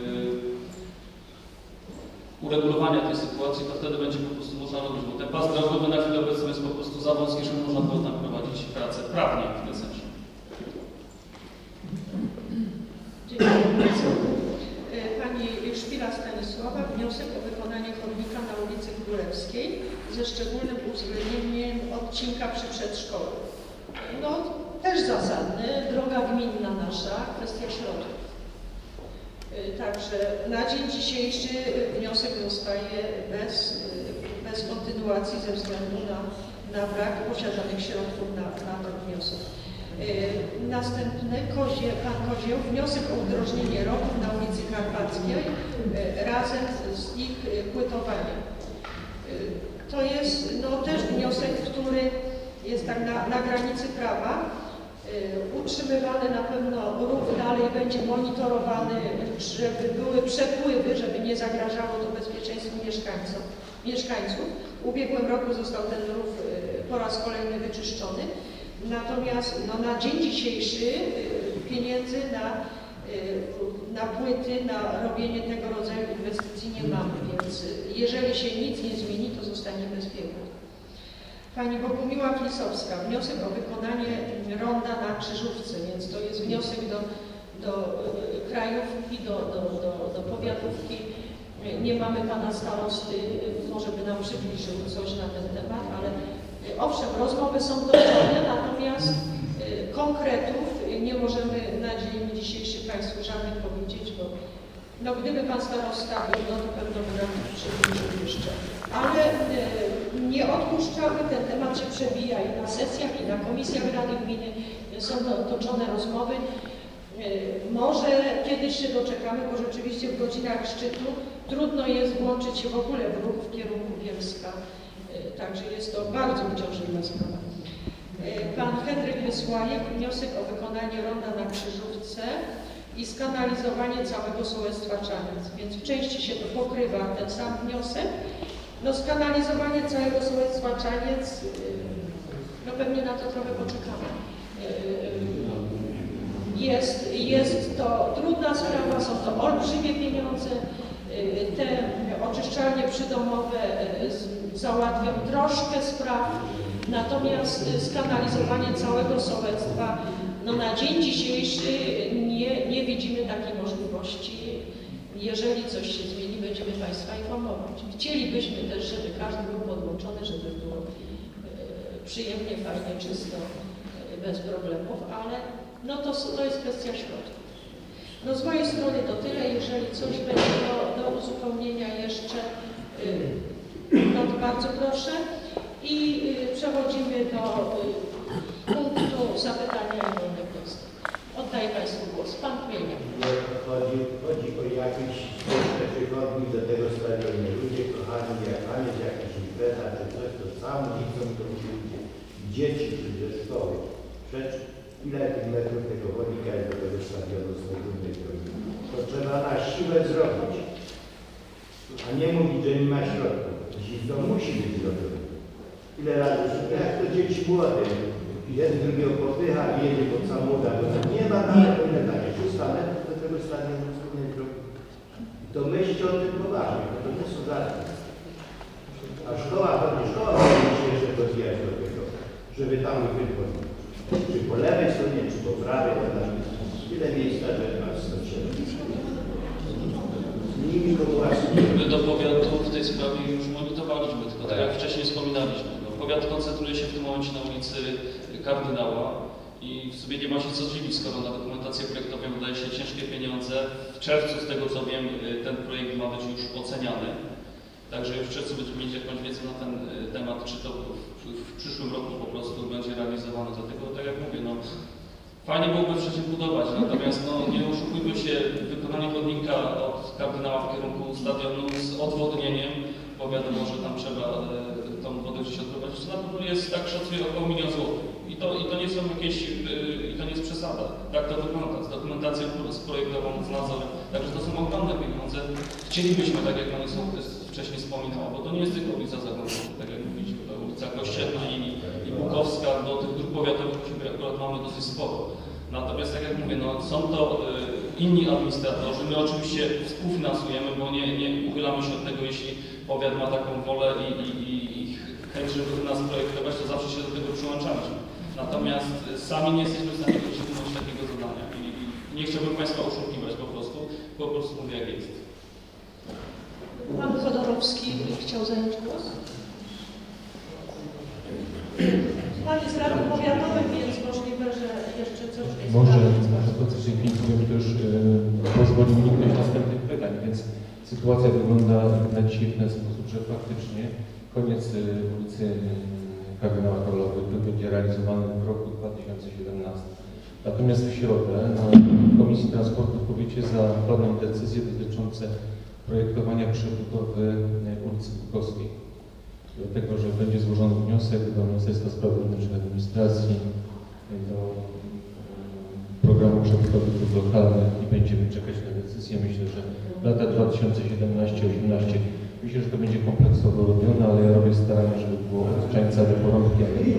uregulowania tej sytuacji, to wtedy będzie po prostu można robić, bo ten pas drogowy na chwilę obecną jest po prostu za wąski, żeby można było tam prowadzić pracę prawnie w tym sensie. Dziękuję bardzo. Pani Szpila Stanisława. Obywatelskiej ze szczególnym uwzględnieniem odcinka przy przedszkolu. No, też zasadny, droga gminna nasza, kwestia środków. Także na dzień dzisiejszy wniosek zostaje bez, bez kontynuacji ze względu na, na brak posiadanych środków na, na ten wniosek. Następny, Kozie, pan Kozieł, wniosek o udrożnienie rowów na ulicy Karpackiej razem z ich płytowaniem. To jest no, też wniosek, który jest tak na, na granicy prawa. Utrzymywany na pewno rów dalej będzie monitorowany, żeby były przepływy, żeby nie zagrażało to bezpieczeństwu mieszkańców. mieszkańców. W ubiegłym roku został ten rów po raz kolejny wyczyszczony. Natomiast no, na dzień dzisiejszy pieniędzy na, na płyty, na robienie tego rodzaju inwestycji nie mamy, więc jeżeli się nic nie zmieni, to zostanie bez biegu. Pani Bogumiła Klisowska, wniosek o wykonanie ronda na Krzyżówce, więc to jest wniosek do, do krajówki, do, do, do, do powiatówki. Nie mamy pana starosty, może by nam przybliżył coś na ten temat, ale owszem, rozmowy są toczone, natomiast konkretów nie możemy na dzień dzisiejszy Państwu żadnych powiedzieć, bo no, gdyby Pan starosta był, no to pewno by nam przybliżył jeszcze. Ale nie odpuszczamy, ten temat się przewija i na sesjach, i na komisjach Rady Gminy są toczone rozmowy. Może kiedyś się doczekamy, bo rzeczywiście w godzinach szczytu trudno jest włączyć się w ogóle w ruch w kierunku Bielska. Także jest to bardzo uciążliwa sprawa. Pan Henryk Wysłajek, wniosek o wykonanie ronda na Krzyżówce i skanalizowanie całego sołectwa Czaniec. Więc w części się to pokrywa, ten sam wniosek. No skanalizowanie całego sołectwa Czaniec, no pewnie na to trochę poczekamy. Jest, jest to trudna sprawa, są to olbrzymie pieniądze. Te oczyszczalnie przydomowe załatwią troszkę spraw, natomiast skanalizowanie całego sołectwa, no na dzień dzisiejszy nie, nie widzimy takiej możliwości. Jeżeli coś się zmieni, będziemy Państwa informować. Chcielibyśmy też, żeby każdy był podłączony, żeby było przyjemnie, fajnie, czysto, bez problemów, ale no to, to jest kwestia środków. No z mojej strony to tyle. Jeżeli coś będzie do, do uzupełnienia jeszcze, no to bardzo proszę. I przechodzimy do punktu zapytania i innych wniosków. Oddaję Państwu głos. Pan Kmienia. Chodzi, chodzi o jakieś przychodni do tego stadionu. Ludzie kochani, jak mamy jakieś impreza czy coś, to sam nie chcą to ludzie. Dzieci ze szkoły. Przecież ile tych metrów tego chodnika jest do tego stadionu z tej drogi. To trzeba na siłę zrobić. A nie mówić, że nie ma środków. Jeśli to musi być zrobione. Ile razy, jak to dzieci młode. Jeden drugiego popycha i jedzie pod samochód, bo nie ma nawet ile takie trzysta metrów do tego stadionu wspólnej drogi. To myślcie o tym poważnie, bo to nie są żarty. A szkoła, chodzi szkoła, musi się jeszcze rozwijać do tego, żeby tam wychodzić. Czy po lewej stronie, czy po prawej, to tam tyle miejsca, że nas stoczymy. Z nimi to właśnie. My do powiatu w tej sprawie już monitorowaliśmy, tylko tak jak wcześniej wspominaliśmy. No, powiat koncentruje się w tym momencie na ulicy Kardynała i w sobie nie ma się co dziwić, skoro na dokumentację projektową wydaje się ciężkie pieniądze. W czerwcu, z tego co wiem, ten projekt ma być już oceniany. Także już w czerwcu będziemy mieć jakąś wiedzę na ten temat, czy to w, w przyszłym roku po prostu będzie realizowane. Dlatego, tak jak mówię, no, fajnie byłoby wcześniej budować, natomiast no, nie oszukujmy się, wykonanie chodnika od Kardynała w kierunku stadionu z odwodnieniem, bo wiadomo, że tam trzeba e, tą wodę gdzieś odprowadzić, to na pewno jest, tak szacuję, około milion złotych. I to, I to nie są jakieś, e, i to nie jest przesada. Tak to wygląda, z dokumentacją projektową, z nadzorem. Także to są ogromne pieniądze. Chcielibyśmy, tak jak Pani Sołtys wcześniej wspominała, bo to nie jest tylko ulica Zagłębia, tak jak mówiliśmy, to ulica Kościelna i, i Bukowska, bo tych dróg powiatowych u siebie akurat mamy dosyć sporo. Natomiast tak jak mówię, no, są to y, inni administratorzy, my oczywiście współfinansujemy, bo nie, nie uchylamy się od tego, jeśli powiat ma taką wolę i, i, i, i chęć, żeby nas projektować, to zawsze się do tego przyłączamy. Natomiast sami nie jesteśmy w stanie wykonać takiego zadania i, i nie chciałbym Państwa oszukiwać po prostu, po prostu mówię jak jest. Pan Chodorowski chciał zająć głos? Pan jest radnym powiatowym, więc możliwe, że jeszcze coś jest. Może, może to, co się powiem, to już yy, pozwoli uniknąć następnych pytań, więc sytuacja wygląda na dzisiaj w ten sposób, że faktycznie koniec yy, ulicy yy, Kardynała Karola Wojtyły będzie realizowany w roku dwa tysiące siedemnastym. Natomiast w środę na Komisji Transportu w powiecie zapadną decyzje dotyczące projektowania przebudowy yy, ulicy Bukowskiej. Dlatego, że będzie złożony wniosek do Ministerstwa Spraw Wewnętrznych i Administracji, do programu przebudowy dróg lokalnych i będziemy czekać na decyzję. Myślę, że lata dwa tysiące siedemnaście osiemnaście, myślę, że to będzie kompleksowo robione, ale ja robię starania, żeby było od Czańca do Porąbki, a tak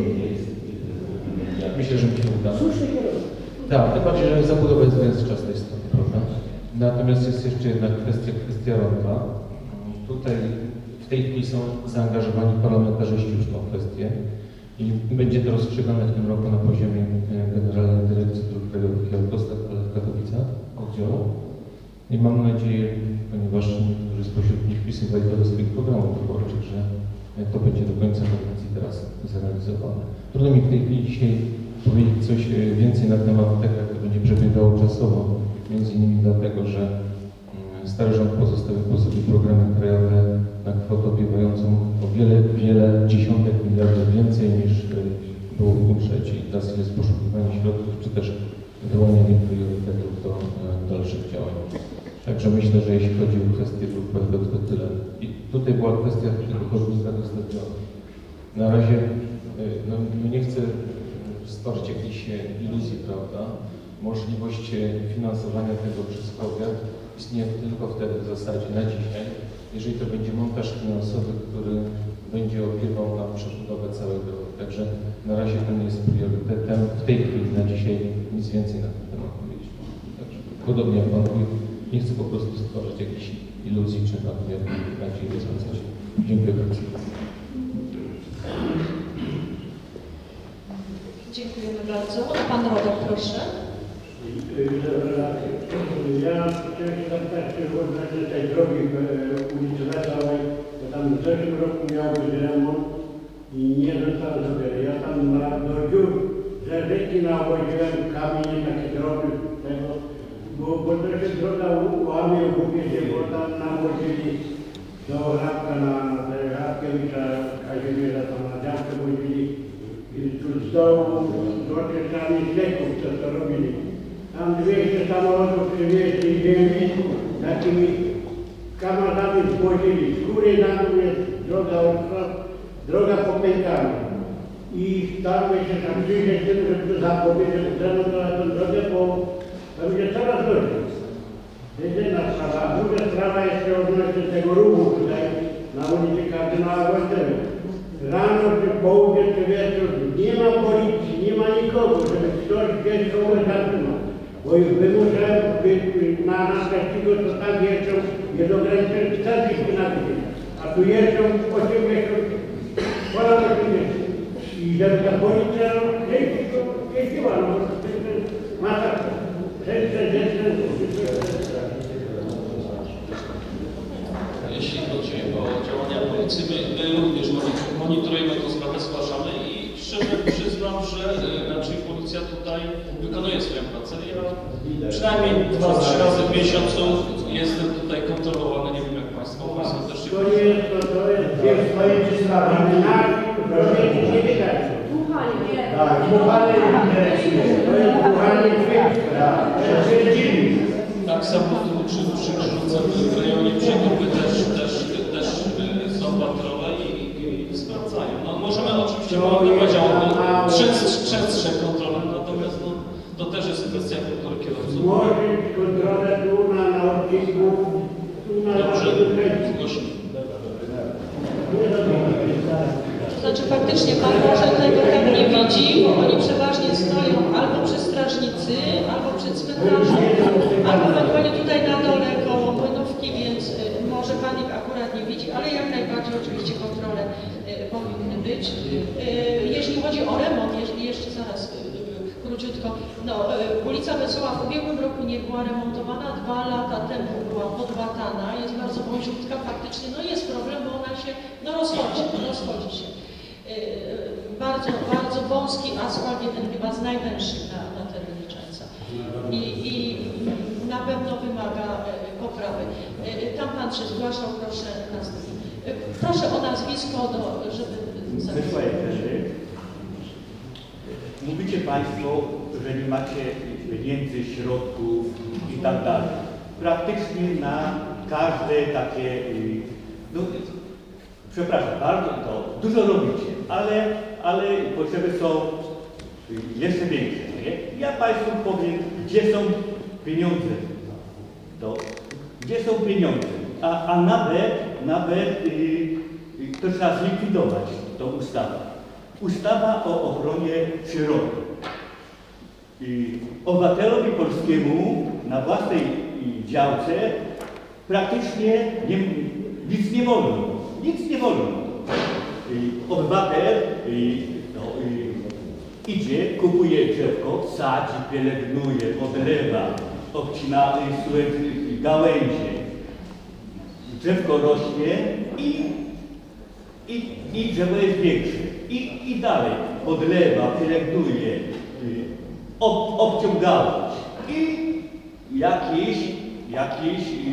myślę, że mi się uda. Tak, tym bardziej, że zabudowa jest gęstsza z tej strony, prawda? Natomiast jest jeszcze jedna kwestia, kwestia ronda. Tutaj w tej chwili są zaangażowani parlamentarzyści już w tą kwestię i będzie to rozstrzygane w tym roku na poziomie Generalnej Dyrekcji Dróg Krajowych i Autostrad w Katowicach, oddziału. I mam nadzieję, ponieważ niektórzy spośród nich wpisywali to do swoich programów wyborczych, że to będzie do końca kadencji teraz zrealizowane. Trudno mi w tej chwili dzisiaj powiedzieć coś więcej na temat tego, jak to będzie przebiegało czasowo, między innymi dlatego, że stary rząd pozostawił po sobie programy krajowe na kwotę obiewającą o wiele, wiele dziesiątek miliardów więcej niż było w budżecie. I teraz jest poszukiwanie środków, czy też wyłanianie priorytetów do dalszych działań. Także myślę, że jeśli chodzi o kwestię dróg krajowych, to tyle. I tutaj była kwestia tego chodnika do stadionu. Na razie no, nie chcę stworzyć jakiejś iluzji, prawda? Możliwość finansowania tego przez powiat istnieje tylko wtedy w zasadzie na dzisiaj, jeżeli to będzie montaż finansowy, który będzie opiewał na przebudowę całej drogi. Także na razie to nie jest priorytetem. W tej chwili na dzisiaj nic więcej na ten temat powiedzieć. Także podobnie jak Pan mówi, nie chcę po prostu stworzyć jakichś iluzji czy nadmiar bardziej rozwiązać. Dziękuję bardzo. Dziękujemy bardzo. Pan Rodek, proszę. Ja chciałem się zapytać, czy odnośnie tej drogi w ulicy Wesołej, bo tam w zeszłym roku miał być remont i nie został zrobiony. Ja tam na, do dziur, że rzeki nawoziłem kamienie takie drogi, tego, bo, bo to się droga łamie w Bubiedzie, bo tam nawozili do Hrabka na, na te Hrabkiewicza, Kazimierza, tam na działkę wozili i tu z dołu doczekami leków, co to robili. Tam dwieście samolotów przywieźli ziemi, takimi kamatami zwozili. Z góry na dół jest droga, droga popękana. I staramy się tam przyjrzeć tym, żeby to zapowiedzieć, zremontować tę drogę, bo to będzie coraz gorzej. To jest jedna sprawa. A druga sprawa jest odnośnie tego ruchu tutaj na ulicy Kardynała Wojtyły. Rano, czy południe, czy wieczór nie ma policji, nie ma nikogo, żeby ktoś gdzieś kogoś zatrzymał. Bo już wymuszałem na następnego, co tam jeżdżą, jest ograniczone czterdzieści na godzinę. A tu jeżdżą osiemdziesiąt, ponad osiemdziesiąt. I żeby ta policja jeździła, no bo to jest masakra. Jeśli chodzi o działania policji, my, my również monitorujemy tę sprawę, zgłaszamy i szczerze przyznam, że raczej policja tutaj wykonuje swoją pracę. Ja przynajmniej dwa, trzy razy w miesiącu jestem tutaj kontrolowany, nie wiem jak Państwo, Państwo też się... To jest, to, to jest dwie swoje sprawy. Nie widać. Słuchanie, nie. Tak, słuchanie interesuje. To jest słuchanie twierdzili. Tak samo tu przy, przy Krzyżówce w rejonie Przekopy też, też, też są patrole i, i sprawdzają. No, możemy oczywiście monitorować częstsze kontrole, natomiast no, to też jest kwestia kultury kierowców. Może kontrolę tu na, na odcinku, tu na Dobrze, zgłosimy. Znaczy faktycznie Pan może tego tak nie widzi, bo oni przeważnie stoją albo przy strażnicy, albo przy cmentarzu, albo ewentualnie tutaj na dole koło płynówki, więc może Pan ich akurat nie widzi, ale jak najbardziej oczywiście kontrole powinny być. Jeśli chodzi o remont, jeśli jeszcze zaraz króciutko, no ulica Wesoła w ubiegłym roku nie była remontowana, dwa lata temu była podłatana, jest bardzo wąziutka, faktycznie no jest problem, bo ona się no rozchodzi, rozchodzi się. Bardzo, bardzo wąski asfalt, jeden chyba z najwęższych na, na terenie Czańca. I, I na pewno wymaga poprawy. Tam Pan się zgłaszał, proszę następnie. Proszę o nazwisko, do, żeby... Mówicie Państwo, że nie macie pieniędzy, środków i tak dalej. Praktycznie na każde takie, no, przepraszam bardzo, to dużo robicie, ale, ale potrzeby są jeszcze większe. Nie? Ja Państwu powiem, gdzie są pieniądze. To, gdzie są pieniądze, a, a nawet, nawet yy, to trzeba zlikwidować, tą ustawę. Ustawa o ochronie przyrody. I obywatelowi polskiemu na własnej działce praktycznie nie, nic nie wolno. Nic nie wolno. I obywatel i, no, i idzie, kupuje drzewko, sadzi, pielęgnuje, podlewa, obcina gałęzie. Drzewko rośnie i, i, i drzewo jest większe. I, i dalej podlewa, pielęgnuje, ob, obciągałeś. I jakiś, jakiś i,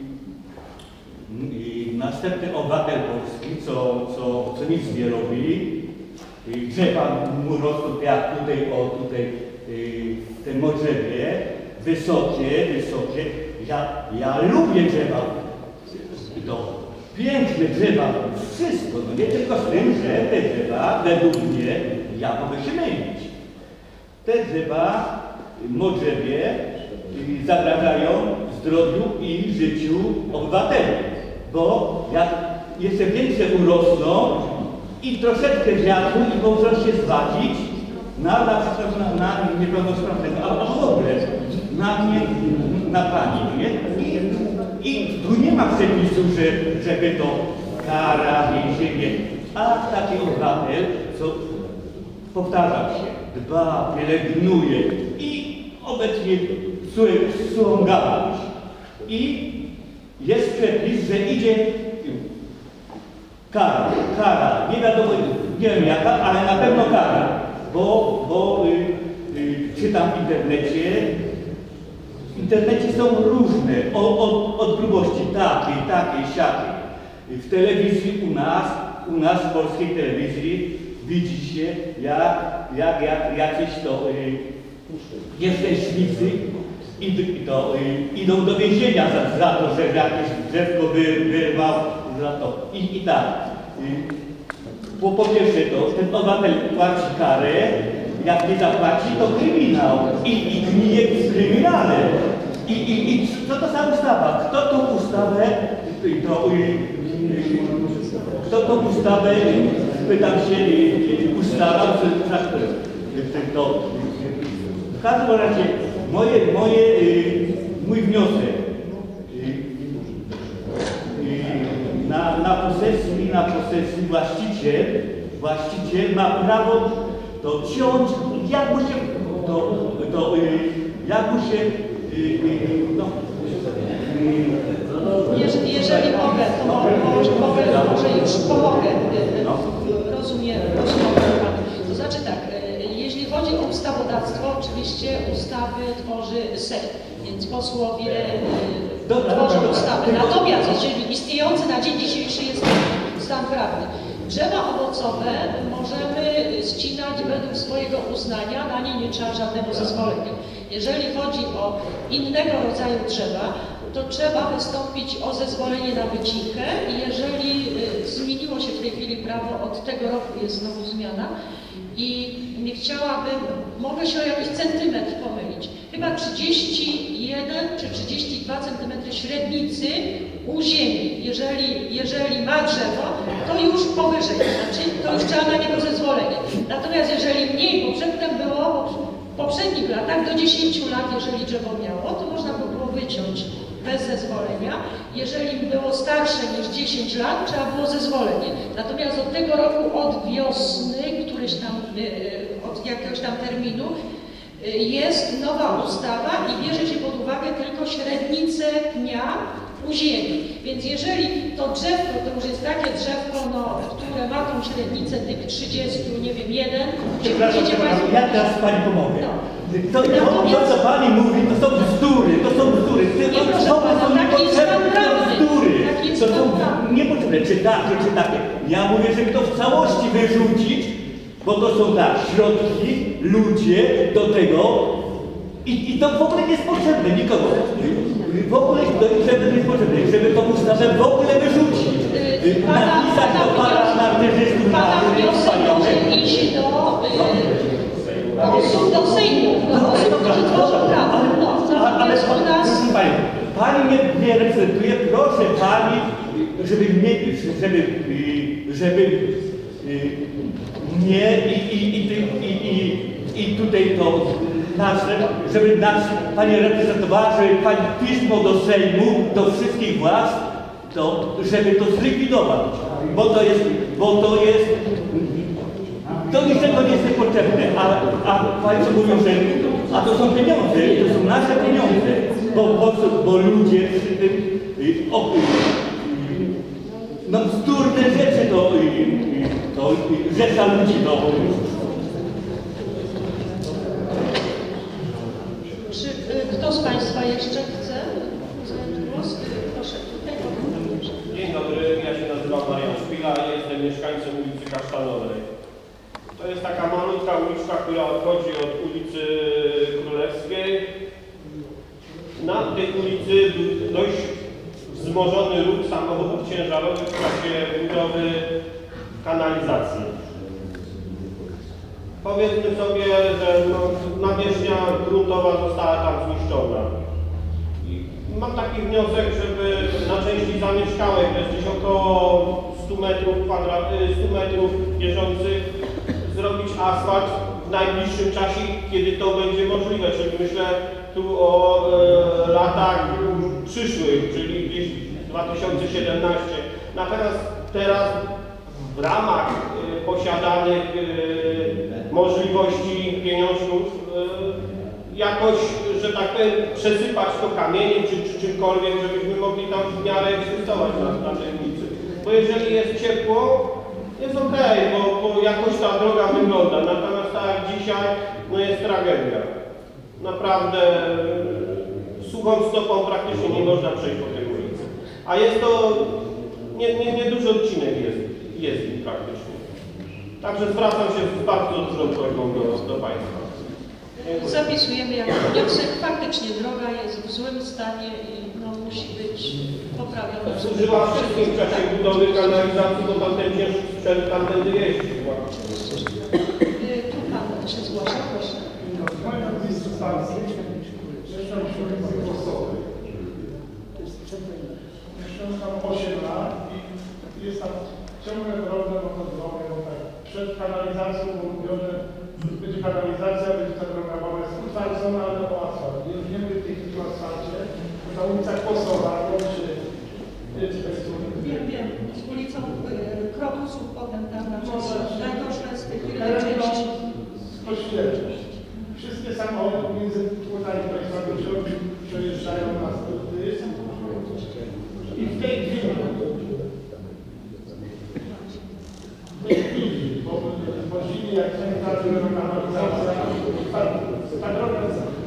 i następny obywatel polski, co, co, co nic nie robi, i drzewa mu rosną jak tutaj, o tutaj, w tym drzewie, wysokie, wysokie. Ja, ja lubię drzewa. To piękne drzewa, wszystko, no nie tylko z tym, że te drzewa, według mnie, ja mogę się mylić. Te drzewa, modrzewie, zagrażają zdrowiu i życiu obywateli, bo jak jeszcze większe urosną i troszeczkę wiatru i mogą się zwadzić na, na przykład na, na niepełnosprawnego, albo w ogóle na mnie, na pani, nie? I, I tu nie ma przepisu, że, żeby to kara, więzienie, a taki obywatel, co powtarzam się, dba, pielęgnuje i obecnie słucham gałąź. I jest przepis, że idzie kara, kara, nie wiadomo, nie wiem jaka, ale na pewno kara, bo, bo y, y, czytam w internecie, w internecie są różne, od, od, od grubości takiej, takiej, siakiej. W telewizji u nas, u nas w polskiej telewizji widzi się, jak, jak, jak jacyś to y, nieszczęślicy i to, y, idą do więzienia za, za to, że jakieś drzewko wy, wyrwał, za to. I, i tak. Y, po, po pierwsze to, ten obywatel płaci karę, jak nie zapłaci, to kryminał. I, i gnije w kryminale. I, i, i co to za ustawa? Kto tą ustawę, to, y, y, kto tą ustawę, pytam się, y, ustawa, to, to w każdym razie moje, moje, y, mój wniosek y, y, na, na posesji, na posesji właściciel, właściciel ma prawo to ciąć, jak mu się, to, to, y, jak mu się, y, y, no, y, jeżeli, jeżeli mogę, to mogę, mogę, może już pomogę. Rozumiem, rozumiem Pan. To znaczy tak, jeśli chodzi o ustawodawstwo, oczywiście ustawy tworzy Sejm, więc posłowie dobra, tworzą dobra, ustawy. dobra. Natomiast jeżeli istniejący na dzień dzisiejszy jest stan prawny, drzewa owocowe możemy ścinać według swojego uznania, na nie nie trzeba żadnego zezwolenia. Jeżeli chodzi o innego rodzaju drzewa, to trzeba wystąpić o zezwolenie na wycinkę i jeżeli y, zmieniło się w tej chwili prawo, od tego roku jest znowu zmiana i nie chciałabym, mogę się o jakiś centymetr pomylić, chyba trzydzieści jeden czy trzydzieści dwa centymetry średnicy u ziemi. Jeżeli, jeżeli ma drzewo, to już powyżej, znaczy to już trzeba na niego zezwolenie. Natomiast jeżeli mniej, bo przedtem było w poprzednich latach do dziesięciu lat, jeżeli drzewo miało, to można by było wyciąć bez zezwolenia. Jeżeli było starsze niż dziesięć lat, trzeba było zezwolenie. Natomiast od tego roku, od wiosny, któryś tam, od jakiegoś tam terminu, jest nowa ustawa i bierze się pod uwagę tylko średnicę pnia u ziemi. Więc jeżeli to drzewko, to już jest takie drzewko, no, które ma tą średnicę tych trzydziestu, nie wiem, jeden, gdzie Przepraszam, będziecie przepraszam, Państwo... ja teraz Pani pomogę. No. To, to, to, co Pani mówi, to są bzdury, to są bzdury. To, Nie, proszę to, pana, to są taki jest pan niepotrzebne, to są prawny. bzdury. Taki jest To pan są prawny. niepotrzebne, czy takie, czy takie. Ja mówię, żeby to w całości wyrzucić, bo to są tak, środki, ludzie do tego i, i to w ogóle nie jest potrzebne nikogo. W ogóle to żeby nie jest potrzebne, żeby tą ustawę w ogóle wyrzucić. Yy, pana- Napisać pana do pana wniosek- artystów na Pana wniosek może iść do, yy, do osób, do Sejmu, do osób, którzy tworzą prawo. No, A- ale natomiast u nas... proszę Pani, Pani mnie, mnie reprezentuje, proszę Pani, żeby mnie, żeby, y, żeby y, mnie i, i, i, i, i, i tutaj to nasze, żeby nas Pani reprezentowała, żeby Pani pismo do Sejmu, do wszystkich władz, to, żeby to zlikwidować, bo to jest, bo to jest, to niczego nie jest niepotrzebne, a, a Państwo mówią, że a to są pieniądze, to są nasze pieniądze, bo, bo, bo ludzie przy tym, y, o, y, y, no bzdurne rzeczy to, y, y, to y, rzecza ludzi, no. Czy y, kto z Państwa jeszcze chce zabrać głos? Y, Proszę, tutaj. Dzień dobry, ja się nazywam Marian Szpila, jestem mieszkańcem ulicy Kasztanowej. To jest taka malutka uliczka, która odchodzi od ulicy Królewskiej. Na tej ulicy był dość wzmożony ruch samochodów ciężarowych w czasie budowy kanalizacji. Powiedzmy sobie, że no, nawierzchnia gruntowa została tam zniszczona. I mam taki wniosek, żeby na części zamieszkałej, to jest gdzieś około stu metrów, kwadrat, stu metrów bieżących, zrobić asfalt w najbliższym czasie, kiedy to będzie możliwe, czyli myślę tu o e, latach przyszłych, czyli gdzieś dwa tysiące siedemnaście. Natomiast teraz w ramach e, posiadanych e, możliwości pieniążków e, jakoś, że tak powiem, przesypać to kamieniem czy, czy czymkolwiek, żebyśmy mogli tam w miarę egzystować na, na tej ulicy. Bo jeżeli jest ciepło, jest okej, okay, bo, bo jakoś ta droga wygląda, natomiast tak jak dzisiaj, no jest tragedia. Naprawdę suchą stopą praktycznie nie można przejść po tej ulicy. A jest to, nie, nie, nie duży odcinek jest, jest nim praktycznie. Także zwracam się z bardzo dużą prośbą do, do Państwa. Dziękuję. Zapisujemy jako wniosek. Faktycznie droga jest w złym stanie i no, musi być poprawiona. Służyła wszystkim w czasie budowy kanalizacji, bo tam ten ciężki sprzęt tam będę jeździł. Y, Tu Pan się zgłasza, proszę. Moja miejsce stacji, mieszkam w ulicy Kosowej. Mieszkam tam osiem lat i jest tam ciągle problem o to drogę, bo tak przed kanalizacją było mówione, że będzie kanalizacja, będzie ta droga mała, jest utwardzona, ale o asfalt. Nie wiemy w tej chwili o asfalcie, bo ta ulica Kosowa łączy, wiecie, to jest Wiem, wiem, z ulicą y, Krokusów potem tam na czas najgorsze z tych części. Kościelne. Wszystkie samochody między płotami Państwa do środka przejeżdżają na stopy. I w tej chwili, w tej chwili, bo po zimie jak się ta kanalizacja, ta, ta droga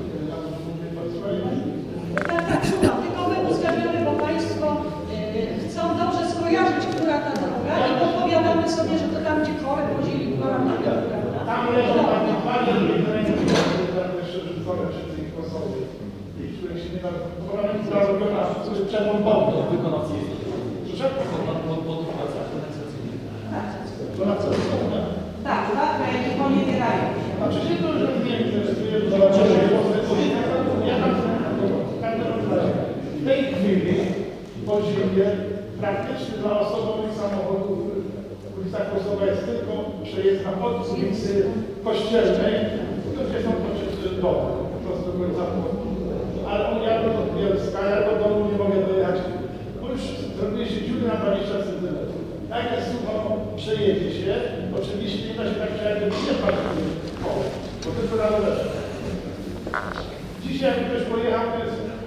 Tak, tak, słucham, tylko my uzgadniamy, bo Państwo y, chcą dobrze skojarzyć, która ta droga i podpowiadamy sobie, że to tam, gdzie koły wozili, która ta droga. tam leżą takie dwa linie, które nie są jeszcze rzucone przez tej osoby. I które się nie da, bo ona jest zrobiona przemontowo. Wykonawcy jest. Proszę? Pod pracę organizacyjną. To na co? Tak, tak, bo nie wydają. Znaczy się to, że nie interesuje, że zobaczymy, ja tam w tej chwili po zimie praktycznie dla osobowych samochodów ulica Kosowa jest tylko przejezdna od ulicy Kościelnej, gdzie są oczywiście domy, po prostu ulica ale on jadę do Bielska, ja do domu nie mogę dojechać, bo już zrobię się dziury na dwadzieścia centymetrów. Jak jest sucho, przejedzie się, oczywiście nie da się tak przejechać, nie patrz, bo tylko na rowerze. Dzisiaj jak ktoś pojechał, to jest... To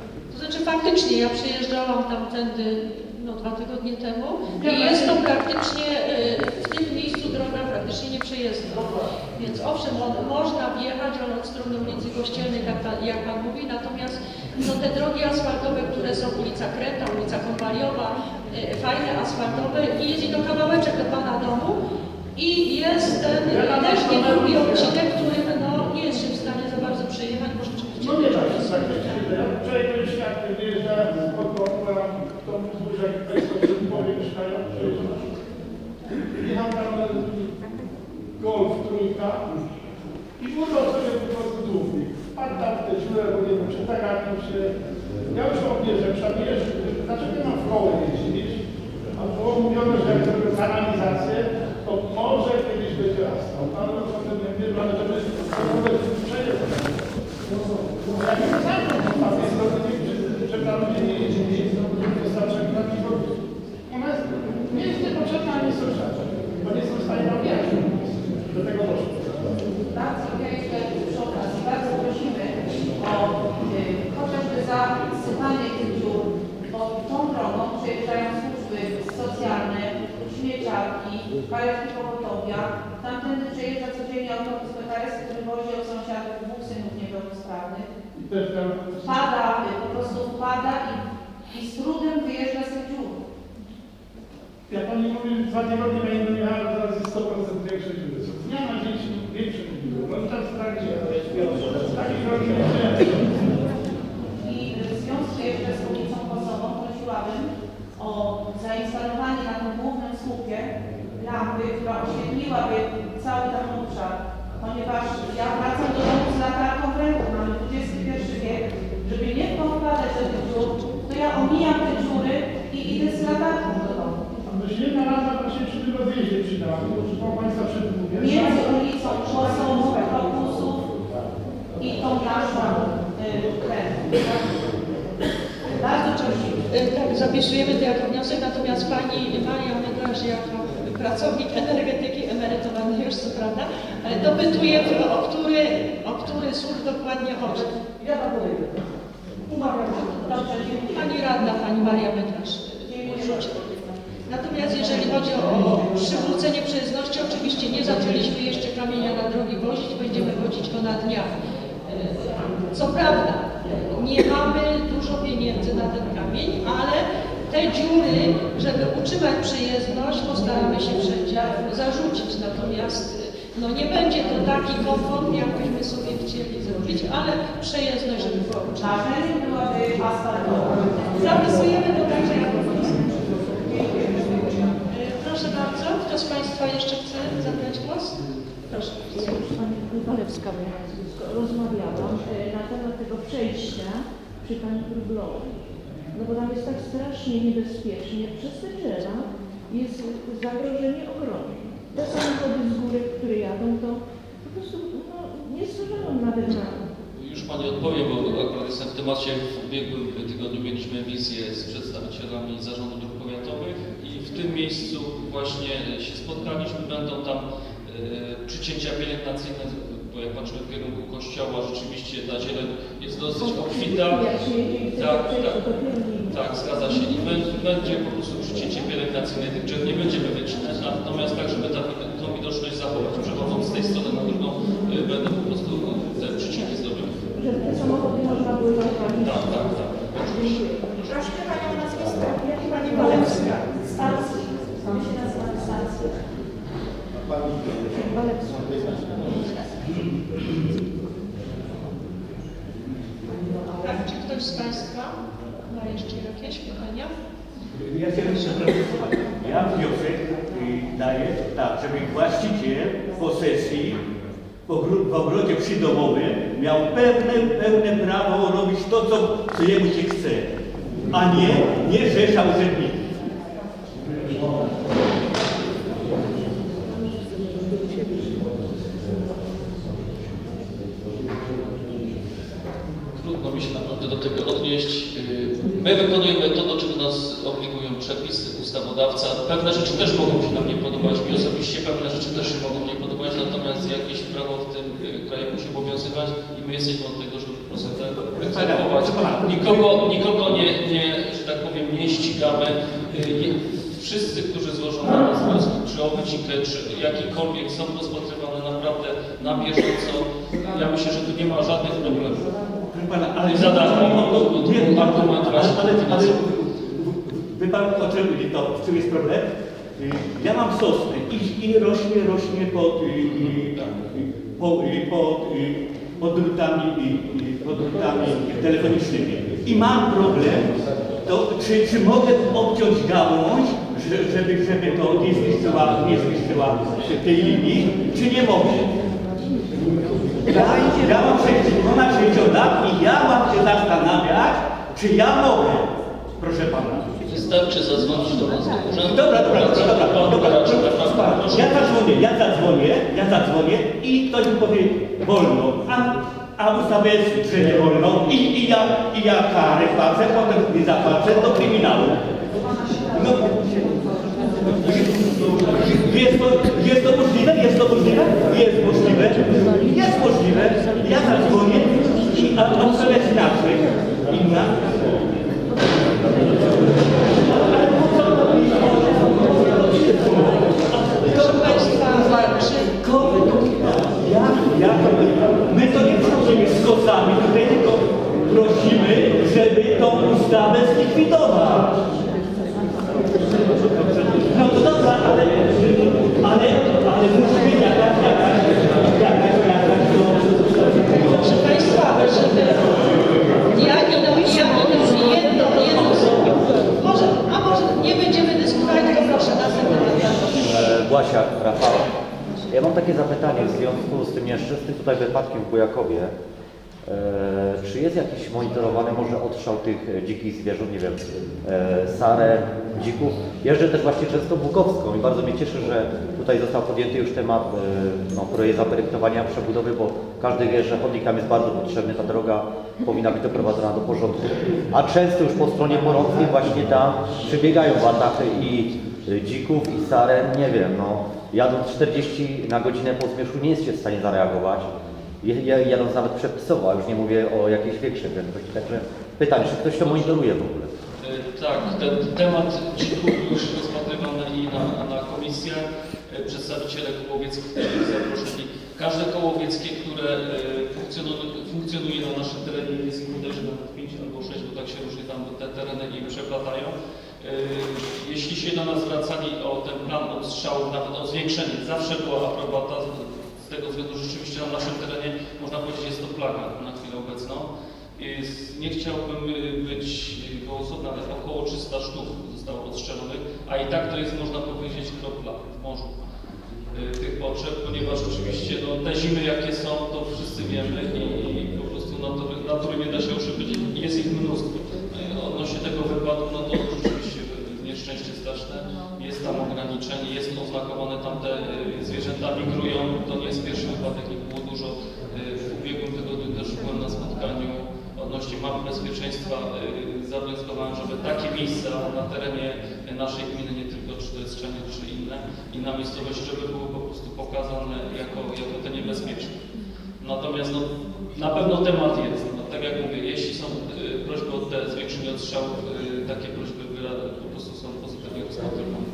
Znaczy faktycznie ja przyjeżdżałam tamtędy no, dwa tygodnie temu i jest to praktycznie, w tym miejscu droga praktycznie nieprzejezdna. Więc owszem, on, można wjechać on od strony ulicy Kościelnej, jak, ta, jak Pan mówi, natomiast no, te drogi asfaltowe, które są ulica Kreta, ulica Kąpaliowa, fajne asfaltowe i jest i do kawałeczek do Pana domu i jest ten też niedługi odcinek, którym no, nie jest się w stanie za bardzo przejechać, bo rzeczywiście... No nie tak, tak. Ja wczoraj byłem świadkiem, wyjeżdżałem pod moją tą wzgórze, jak Państwo powie, mieszkają. Jechał tam Golf trójka i udał sobie po prostu długnik. Padł tam w tę dziurę, bo nie wiem, przetagapił się. Ja już obierzę, przebierz, dlaczego nie mam w koło jeździć? A było mówione, że jak zrobię kanalizację, to może kiedyś będzie asfalt. Ale o tym nie wiem, ale to będzie przejeżdżać. Jak jest cały tam jest to, że tam ludzie nie jeździli, wystarczy takich robić. Ona jest, nie jest niepotrzebna, ale nie są rzeczy, bo nie są w stanie robić. Do tego doszło. Bardzo jeszcze przy okazji, bardzo prosimy o y, chociażby zasypanie tych dziur, bo tą drogą przejeżdżają służby socjalne, śmieciarki, karetki pogotowia. Tamtędy przejeżdża codziennie autobus P K S, który wozi od sąsiadów dwóch synów niepełnosprawnych. Pada, po prostu pada i, i z trudem wyjeżdża z tych dziur. Ja Pani mówię, dwa tygodnie na innym jechałem, teraz jest sto procent większe dziury. Z dnia na dzień większe dziury. No i tam w trakcie, takich drogi nie I w związku jeszcze z ulicą Kosową prosiłabym o zainstalowanie na tym głównym słupie lampy, która oświetliłaby cały ten obszar. Ponieważ ja wracam do domu z latarką w ręku, mamy dwudziesty pierwszy wiek, żeby nie wpadać do tych dziur, to ja omijam te dziury i idę z latarką do domu. Myślę, jedna rada właśnie przy tym rozjeździe przydała, proszę Państwa przed mówię. Między ulicą Kosową, Krokusów i tą naszą y, Bardzo prosimy. Tak, zapisujemy to jako wniosek, natomiast Pani Maria Medraż jako pracownik energetyki, emerytowany już co prawda, ale dopytuje, o który, o który słup dokładnie chodzi. Ja tam podejdę. Umawiam się. Dobrze, dziękuję. Pani radna, Pani Maria Medraż. Natomiast jeżeli chodzi o przywrócenie przejezdności, oczywiście nie zaczęliśmy jeszcze kamienia na drogi wozić, będziemy wozić go na dniach. Co prawda, nie mamy dużo pieniędzy na ten kamień, ale te dziury, żeby utrzymać przejezdność, postaramy się wszędzie zarzucić. Natomiast no nie będzie to taki komfort, jak byśmy sobie chcieli zrobić, ale przejezdność, żeby była utrzymana. Marzeniem byłaby asfaltowa. Zapisujemy to także jako wniosek. Proszę bardzo, kto z Państwa jeszcze chce zabrać głos? Proszę. Pani Walewska rozmawiałam na temat tego przejścia przy Pani Grublowej. No bo tam jest tak strasznie niebezpiecznie. Przez te drzewa jest zagrożenie ogromne. Te samochody z góry, które jadą, to po prostu no, nie zważałam nawet na to. Już Pani odpowiem, bo akurat jestem w temacie. W ubiegłym tygodniu mieliśmy wizję z przedstawicielami Zarządu Dróg Powiatowych i w tym miejscu właśnie się spotkaliśmy. Będą tam e, przycięcia pielęgnacyjne, bo jak patrzymy w kierunku kościoła, rzeczywiście ta zieleń jest dosyć obfita. Tak, tak, tak, zgadza się. I będzie po prostu przycięcie pielęgnacyjne tych drzew. Nie będziemy wycinać, natomiast tak, żeby ta, tą widoczność zachować. Przechodząc z tej strony na drugą, e, będą po prostu te przycinki zrobione. Że te samochody można było zauważyć. Tak, tak, tak. Oczywiście. Prosimy Panią o nazwisko. Pani Walewska. Starski. My się nazywamy Starski. Walewska. Tak, czy ktoś z Państwa ma jeszcze jakieś pytania? Ja się Ja wniosek daję tak, żeby właściciel posesji w ogrodzie przydomowym miał pełne, pełne prawo robić to, co, co jemu się chce, a nie, nie rzesza urzędników. Trudno mi się naprawdę do tego odnieść. My wykonujemy to, do czego nas obligują przepisy, ustawodawca. Pewne rzeczy też mogą się nam nie podobać. Mi osobiście pewne rzeczy też się mogą nie podobać, natomiast jakieś prawo w tym kraju musi obowiązywać i my jesteśmy od tego, żeby po zareagować. Nikogo, nikogo nie, nie, że tak powiem, nie ścigamy. Wszyscy, którzy złożą na nas wnioski, czy o wycinkę, czy jakikolwiek, są rozpatrywane naprawdę na bieżąco. Ja myślę, że tu nie ma żadnych problemów. Pana, ale za darmo, nie, argument ale, ale, ale wie pan, o czym, to, w czym jest problem? Ja mam sosnę i, i rośnie, rośnie pod, i, po, i, pod, i, pod drutami, i, i, pod drutami telefonicznymi. I mam problem, to czy, czy mogę obciąć gałąź, żeby, żeby to nie zniszczyła, nie zniszczyła tej linii, czy nie mogę? Ja, ja mam ponad sześćdziesiąt lat i ja mam się zastanawiać, czy ja mogę, proszę pana. Wystarczy zadzwonić do nas do urzędu. Dobra, dobra, dobra, dobra, dobra, dobra. Ja zadzwonię, ja zadzwonię, ja zadzwonię i ktoś mi powie wolno, a, a ustawa jest, że nie wolno i, i, ja, i ja karę płacę, potem nie zapłacę do kryminału. No, jest, to, jest to możliwe? Jest to możliwe? Jest możliwe. Jest możliwe. Ja zadzwonię i a ustawa jest inaczej. Inna. Proszę Państwa, ja, ja, my to nie prosimy z kosami, tutaj tylko prosimy, żeby tą ustawę zlikwidować. No to dobra, ale, ale, ale musi być jakaś, jakaś, jakaś, jakaś, to... Proszę Państwa, żeby ja idę, ja idę jedno, jedno słowo. Może, a może nie będziemy dyskutować, tylko proszę następne pytanie. Błasia, Rafał. Ja mam takie zapytanie w związku z tym nieszczęsnym tutaj wypadkiem w Bujakowie. E, czy jest jakiś monitorowany może odstrzał tych dzikich zwierząt, nie wiem, e, saren, dzików? Jeżdżę też właśnie często Bukowską i bardzo mnie cieszy, że tutaj został podjęty już temat e, no, projekt zaprojektowania przebudowy, bo każdy wie, że chodnik tam jest bardzo potrzebny, ta droga powinna być doprowadzona do porządku. A często już po stronie Porąckiej właśnie tam przebiegają watachy i dzików i saren, nie wiem, no jadąc czterdzieści na godzinę po zmierzchu nie jest się w stanie zareagować. Jadąc nawet przepisowo, a już nie mówię o jakiejś większej prędkości. Także pytanie, czy ktoś to monitoruje w ogóle? Tak, ten temat dzików już rozpatrywany i na, na komisjach. Przedstawiciele koło łowieckich też zaproszeni. Każde koło łowieckie, które funkcjonuje, funkcjonuje na naszym terenie, jest ich bodajże nawet pięć albo sześć, bo tak się różnie tam te tereny i przeplatają. Jeśli się do nas zwracali o ten plan odstrzałów, nawet o zwiększenie, zawsze była aprobata. Z tego względu rzeczywiście na naszym terenie, można powiedzieć, jest to plaga na chwilę obecną. Jest, nie chciałbym być gołosłowny, ale około trzysta sztuk zostało odstrzelonych, a i tak to jest, można powiedzieć, kropla w morzu tych potrzeb, ponieważ oczywiście no, te zimy jakie są, to wszyscy wiemy i, i po prostu natury, natury nie da się oszybić, jest ich mnóstwo. Odnośnie tego wypadu, no to rzeczywiście nieszczęście straszne, jest tam ograniczenie, jest oznakowane, tam te zwierzęta migrują, to nie jest pierwszy wypadek, ich było dużo. W ubiegłym tygodniu też byłem na spotkaniu odnośnie map bezpieczeństwa, zawnioskowałem, żeby takie miejsca na terenie naszej gminy, nie tylko czy to jest Strzenie, czy inne, inna miejscowość, żeby były po prostu pokazane jako, jako te niebezpieczne. Natomiast no, na pewno temat jest, no, tak jak mówię, jeśli są prośby o te zwiększenie odstrzałów, takie prośby po prostu są pozytywnie rozpatrywane.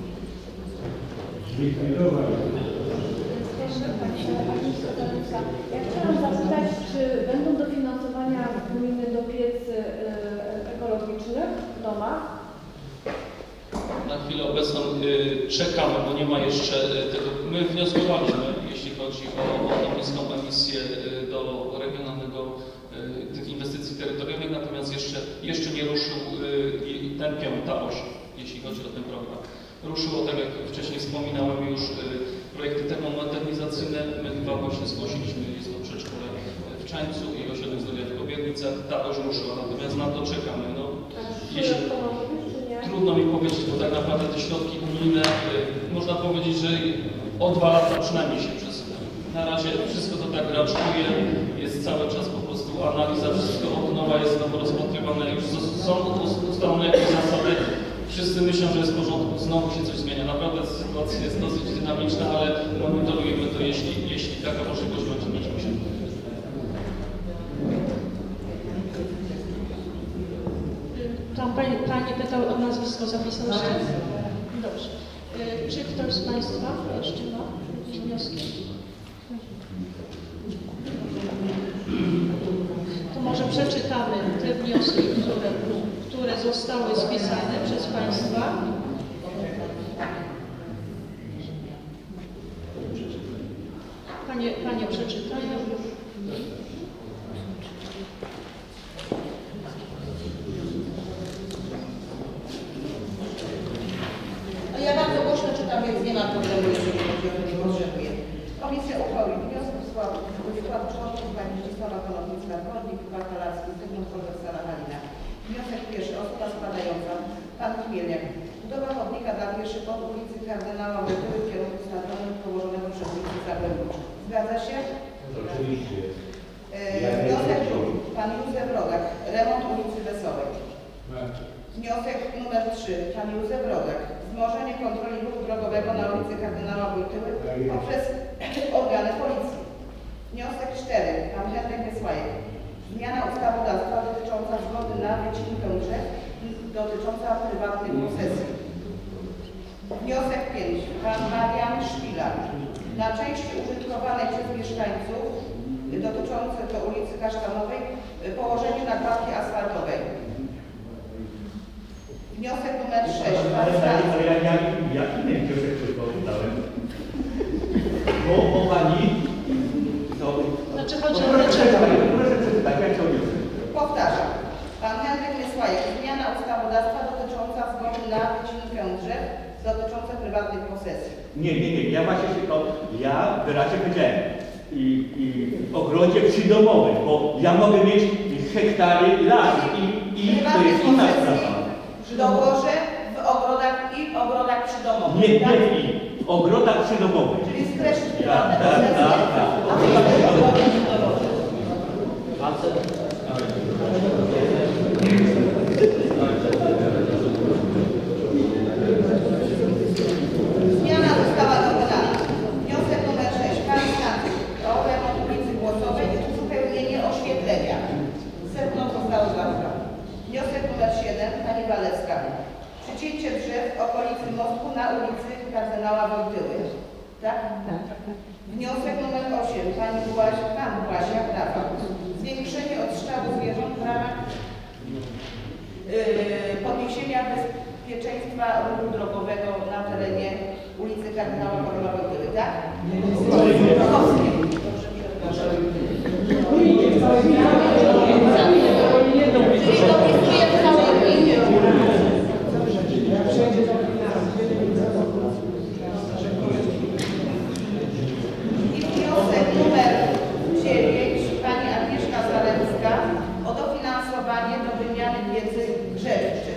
Ja chciałam zapytać, czy będą dofinansowania gminy do piec ekologicznych w domach? Na chwilę obecną y, czekamy, bo nie ma jeszcze tego. My wnioskowaliśmy, jeśli chodzi o, o niską emisję y, do regionalnego y, tych inwestycji terytorialnych, natomiast jeszcze, jeszcze nie ruszył y, ten pion, ta oś, jeśli chodzi o ten program. Ruszyło, tak jak wcześniej wspominałem, już y, projekty termomodernizacyjne. My chyba właśnie zgłosiliśmy, jest to przedszkole w Czańcu i osiedlek zdrowia w Kobielnicach. Ta oś ruszyła, natomiast na to czekamy. No, jeśli, trudno mi powiedzieć, bo tak naprawdę te środki unijne, y, można powiedzieć, że o dwa lata przynajmniej się przesuwają. Na razie wszystko to tak raczkuje, jest cały czas po prostu analiza, wszystko od nowa jest znowu rozpatrywane, już są ustalone jakieś zasady. Wszyscy myślą, że jest w porządku, znowu się coś zmienia. Naprawdę sytuacja jest dosyć dynamiczna, ale monitorujemy to, jeśli, jeśli taka możliwość będzie mieć. Panie pytały o nazwisko, zapisałyście? Dobrze. Y, Czy ktoś z Państwa jeszcze ma jakieś wnioski? To może przeczytamy te wnioski, które, które zostały spisane przez Państwa. Panie, Panie przeczytają. No ja bardzo głośno czytam, więc nie ma problemu, jeżeli chodzi o to, nie potrzebuję. Komisja uchwali wniosek w skład członków pani Zdzisława Konopnicka-Kornik, Bakalarski, Zygmunt Kolbersana Halina. Wniosek pierwszy, osoba składająca, pan Chmielniak. Budowa chodnika dla pieszych od ulicy Kardynała Wojtyły w kierunku stadionem położonego przez ulicę Zagłębicz. Zgadza się? Oczywiście. E, wniosek drugi, pan Józef Rodak, remont ulicy Wesołej. Wniosek numer trzy, pan Józef Rodak, wzmożenie kontroli ruchu drogowego na ulicy Kardynała Wojtyły poprzez organy policji. Wniosek cztery, pan Henryk Wysłajek, zmiana ustawodawstwa dotycząca zgody na wycinkę drzew dotycząca prywatnych posesji. Wniosek pięć, pan Marian Szpilar, na części użytkowanej przez mieszkańców dotyczące to ulicy Kasztanowej położeniu nakładki asfaltowej. Wniosek numer sześć. Ale, ale, ale ja, ja, ja inny wniosek tylko dałem. Bo, bo pani... To, Znaczy chodzi to o proszę dlaczego? przeczytać, proszę przeczytać, jak to wniosek. Powtarzam. Pan Henryk Wysłajek, zmiana ustawodawstwa dotycząca zgody na wycinkę drzew dotyczące prywatnych posesji. Nie, nie, nie, ja właśnie się to, ja wyraźnie powiedziałem. I, i w ogrodzie przydomowym, bo ja mogę mieć hektary las i, i to jest inna sprawa. Dołożę w ogrodach i ogrodach przydomowych. Nie, tak? nie w i, w ogrodach przydomowych. Czyli skreślić Tak, prywatne tak, posesje, tak, tak. a w ogrodach przydomowych. Zmiana została dokonana. Wniosek numer sześć. Pan Stanty o remont ulicy Głosowej i uzupełnienie oświetlenia. Sedno zostało zabrane. Wniosek numer siedem. Pani Walewska. Przycięcie drzew w okolicy mostku na ulicy Kardynała Wojtyły. Tak? Tak. Wniosek numer osiem. Pani Błasia, Pan Błasia, Prawa. Zwiększenie odstrzału zwierząt w ramach yy, podniesienia bezpieczeństwa ruchu drogowego na terenie ulicy Kardynała Wojtyły. Wojtyły, tak? Kowskie. Proszę przepraszam. Czyli dopisuję w całej gminie. I wniosek numer dziewięć, pani Agnieszka Zalewska o dofinansowanie do wymiany wiedzy grzewczych.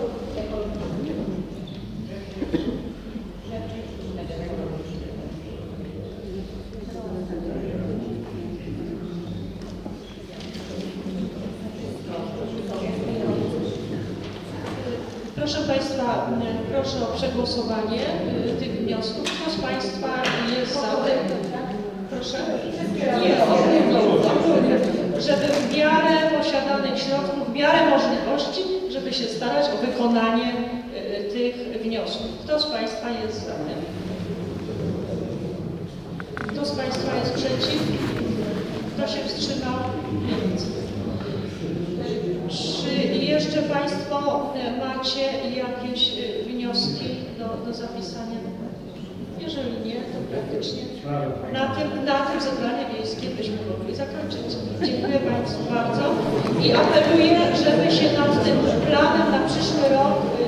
Proszę Państwa, proszę o przegłosowanie y, tych wniosków. Kto z Państwa jest za tym? Proszę? Nie, żeby w miarę posiadanych środków, w miarę możliwości, żeby się starać o wykonanie y, tych wniosków. Kto z Państwa jest za tym? Kto z Państwa jest przeciw? Kto się wstrzymał? Nic. Czy jeszcze Państwo macie jakieś wnioski do, do zapisania? Jeżeli nie, to praktycznie na tym, na tym zebranie miejskie byśmy mogli zakończyć. Dziękuję Państwu bardzo i apeluję, żeby się nad tym planem na przyszły rok